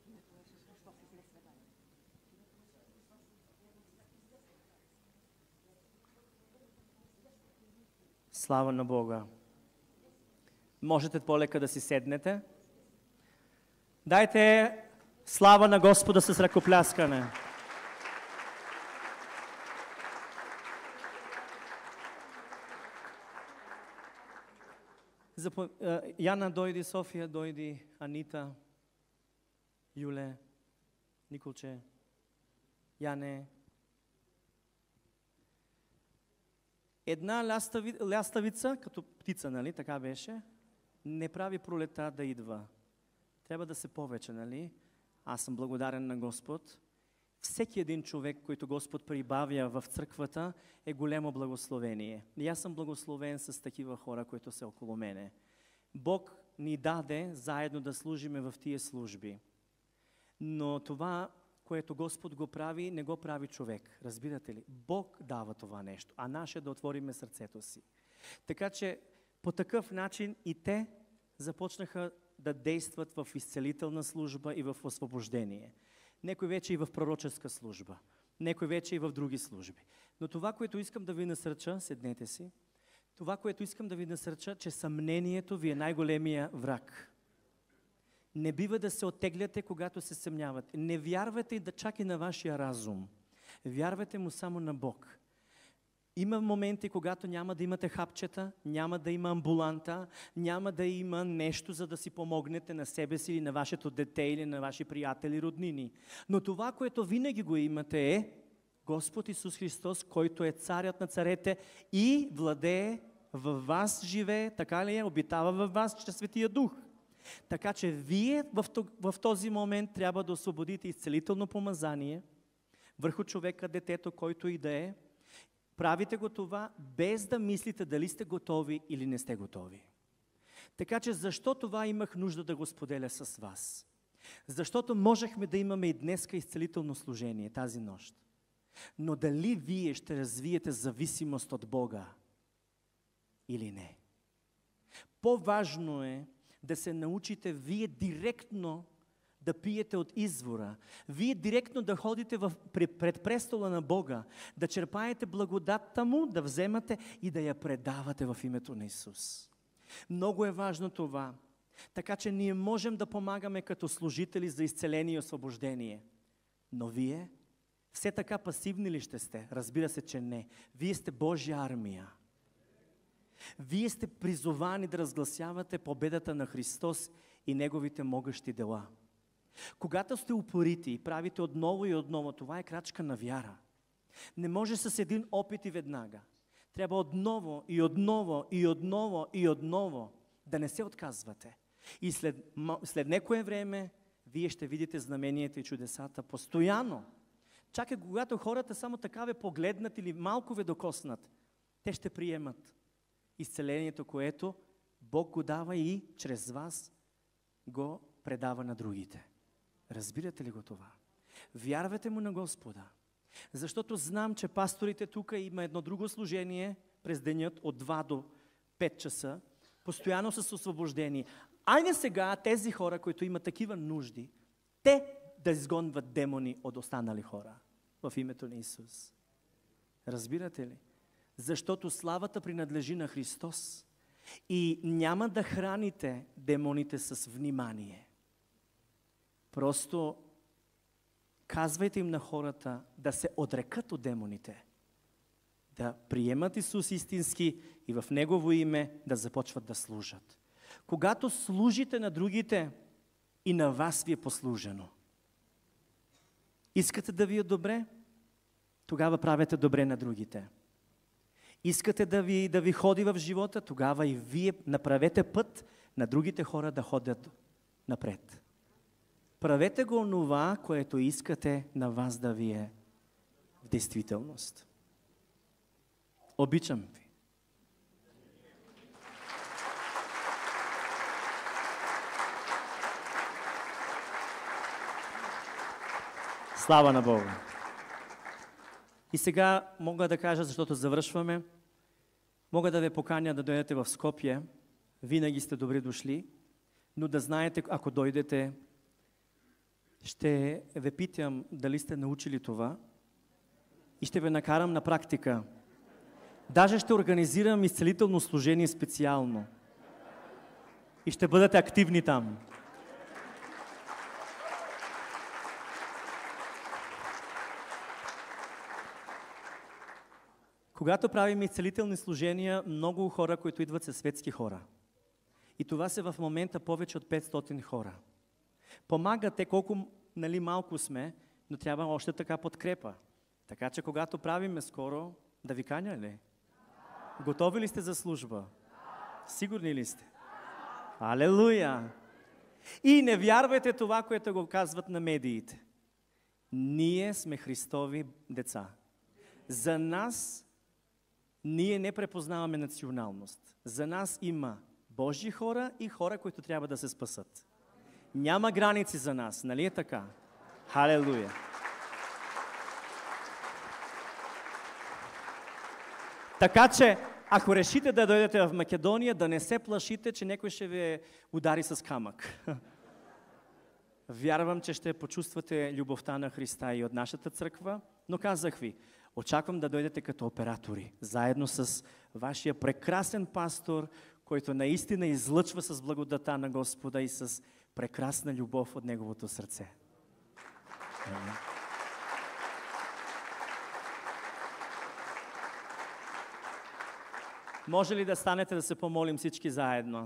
A: Слава на Бога! Можете по-лека да си седнете. Дайте слава на Господа с ръкопляскане. Яна дойди, София дойди, Анита, Юле, Николче, Яне. Една ляставица, като птица, нали, така беше, не прави пролета да идва. Трябва да се повече, нали? Аз съм благодарен на Господ. Всеки един човек, който Господ прибавя в църквата, е голямо благословение. И аз съм благословен с такива хора, които са около мене. Бог ни даде заедно да служиме в тия служби. Но това, което Господ го прави, не го прави човек. Разбирате ли? Бог дава това нещо, а наше да отвориме сърцето си. Така че по такъв начин и те започнаха да действат в изцелителна служба и в освобождение. Некой вече и в пророческа служба, некой вече и в други служби. Но това, което искам да ви насърча, седнете си, това, което искам да ви насърча, че съмнението ви е най-големия враг. Не бива да се оттегляте, когато се съмнявате. Не вярвайте да чак и на вашия разум. Вярвайте му само на Бог. Има моменти, когато няма да имате хапчета, няма да има амбуланта, няма да има нещо, за да си помогнете на себе си или на вашето дете или на ваши приятели, роднини. Но това, което винаги го имате е Господ Исус Христос, който е царят на царете и владее във вас, живее, така ли е, обитава във вас чрез Светия Дух. Така че вие в този момент трябва да освободите изцелително помазание върху човека, детето, който и да е. Правите го това, без да мислите дали сте готови или не сте готови. Така че защо това имах нужда да го споделя с вас? Защото можехме да имаме и днеска изцелително служение тази нощ. Но дали вие ще развиете зависимост от Бога или не? По-важно е да се научите вие директно да пиете от извора, вие директно да ходите пред престола на Бога, да черпаете благодатта Му, да вземате и да я предавате в името на Исус. Много е важно това. Така че ние можем да помагаме като служители за изцеление и освобождение. Но вие все така пасивни ли ще сте? Разбира се, че не. Вие сте Божия армия. Вие сте призовани да разгласявате победата на Христос и Неговите могъщи дела. Когато сте упорити и правите отново и отново, това е крачка на вяра. Не може с един опит и веднага. Трябва отново и отново и отново и отново да не се отказвате. И след некое време вие ще видите знаменията и чудесата постоянно. Чакай, когато хората само така ви погледнат или малко ви докоснат, те ще приемат изцелението, което Бог го дава и чрез вас го предава на другите. Разбирате ли го това? Вярвате му на Господа. Защото знам, че пасторите тук има едно друго служение през денят от 2 до 5 часа, постоянно с освобождени. Айде сега тези хора, които имат такива нужди, те да изгонват демони от останали хора в името на Исус. Разбирате ли? Защото славата принадлежи на Христос и няма да храните демоните с внимание. Просто казвайте им на хората да се отрекат от демоните, да приемат Исус истински и в Негово име да започват да служат. Когато служите на другите, и на вас ви е послужено. Искате да ви е добре? Тогава правете добре на другите. Искате да ви ходи в живота? Тогава и вие направете път на другите хора да ходят напред. Правете го онова, което искате на вас да ви е в действителност. Обичам ви. Слава на Бога! И сега мога да кажа, защото завършваме, мога да ви поканя да дойдете в Скопие. Винаги сте добри дошли, но да знаете, ако дойдете, ще ви питам дали сте научили това и ще ви накарам на практика. Даже ще организирам изцелително служение специално и ще бъдете активни там. Когато правим изцелителни служения, много хора, които идват, са светски хора. И това са в момента повече от 500 хора. Помагате колко малко сме, но трябва още така подкрепа. Така че когато правиме скоро, да ви каня ли? Готови ли сте за служба? Сигурни ли сте? Алелуя! И не вярвайте това, което го казват на медиите. Ние сме Христови деца. За нас ние не препознаваме националност. За нас има Божи хора и хора, които трябва да се спасат. Няма граници за нас, нали е така? Халелуя! Така че, ако решите да дойдете в Македония, да не се плашите, че някой ще ви удари с камък. Вярвам, че ще почувствате любовта на Христа и от нашата църква, но казах ви, очаквам да дойдете като оператори, заедно с вашия прекрасен пастор, който наистина излъчва с благодата на Господа и с прекрасна любов от Неговото сърце. Може ли да станете да се помолим всички заедно?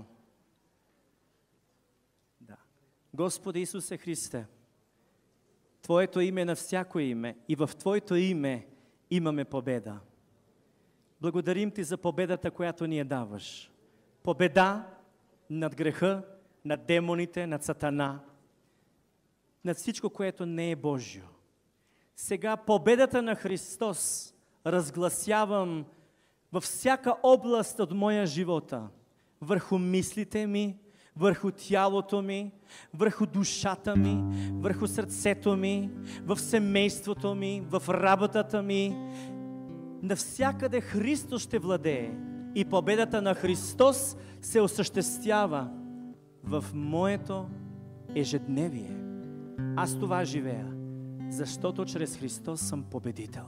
A: Да. Господи Исусе Христе, Твоето име е на всяко име и в Твоето име имаме победа. Благодарим Ти за победата, която ни я даваш. Победа над греха, над демоните, над Сатана, над всичко, което не е Божие. Сега победата на Христос разгласявам във всяка област от моя живота, върху мислите ми, върху тялото ми, върху душата ми, върху сърцето ми, в семейството ми, в работата ми. Навсякъде Христос ще владее и победата на Христос се осъществява в моето ежедневие. Аз това живея, защото чрез Христос съм победител.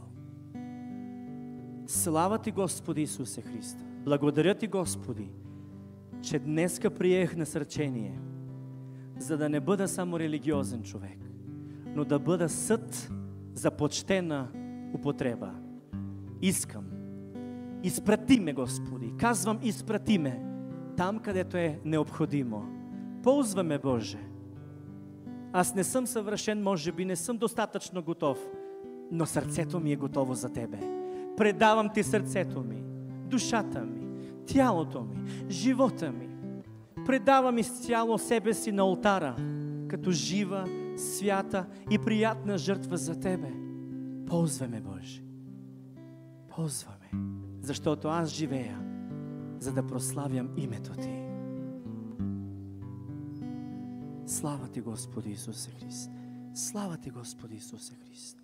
A: Слава Ти, Господи Исусе Христе! Благодаря Ти, Господи, че днеска приех насърчение, за да не бъда само религиозен човек, но да бъда съд за почтена употреба. Искам. Изпрати ме, Господи. Казвам, изпрати ме там, където е необходимо. Ползвай ме, Боже. Аз не съм съвършен, може би не съм достатъчно готов, но сърцето ми е готово за Тебе. Предавам Ти сърцето ми, душата ми, тялото ми, живота ми. Предавам изцяло себе си на олтара, като жива, свята и приятна жертва за Тебе. Ползвай ме, Боже. Ползвай ме, защото аз живея, за да прославям името Ти. Слава Ти, Господи Исусе Христе! Слава Ти, Господи Исусе Христе!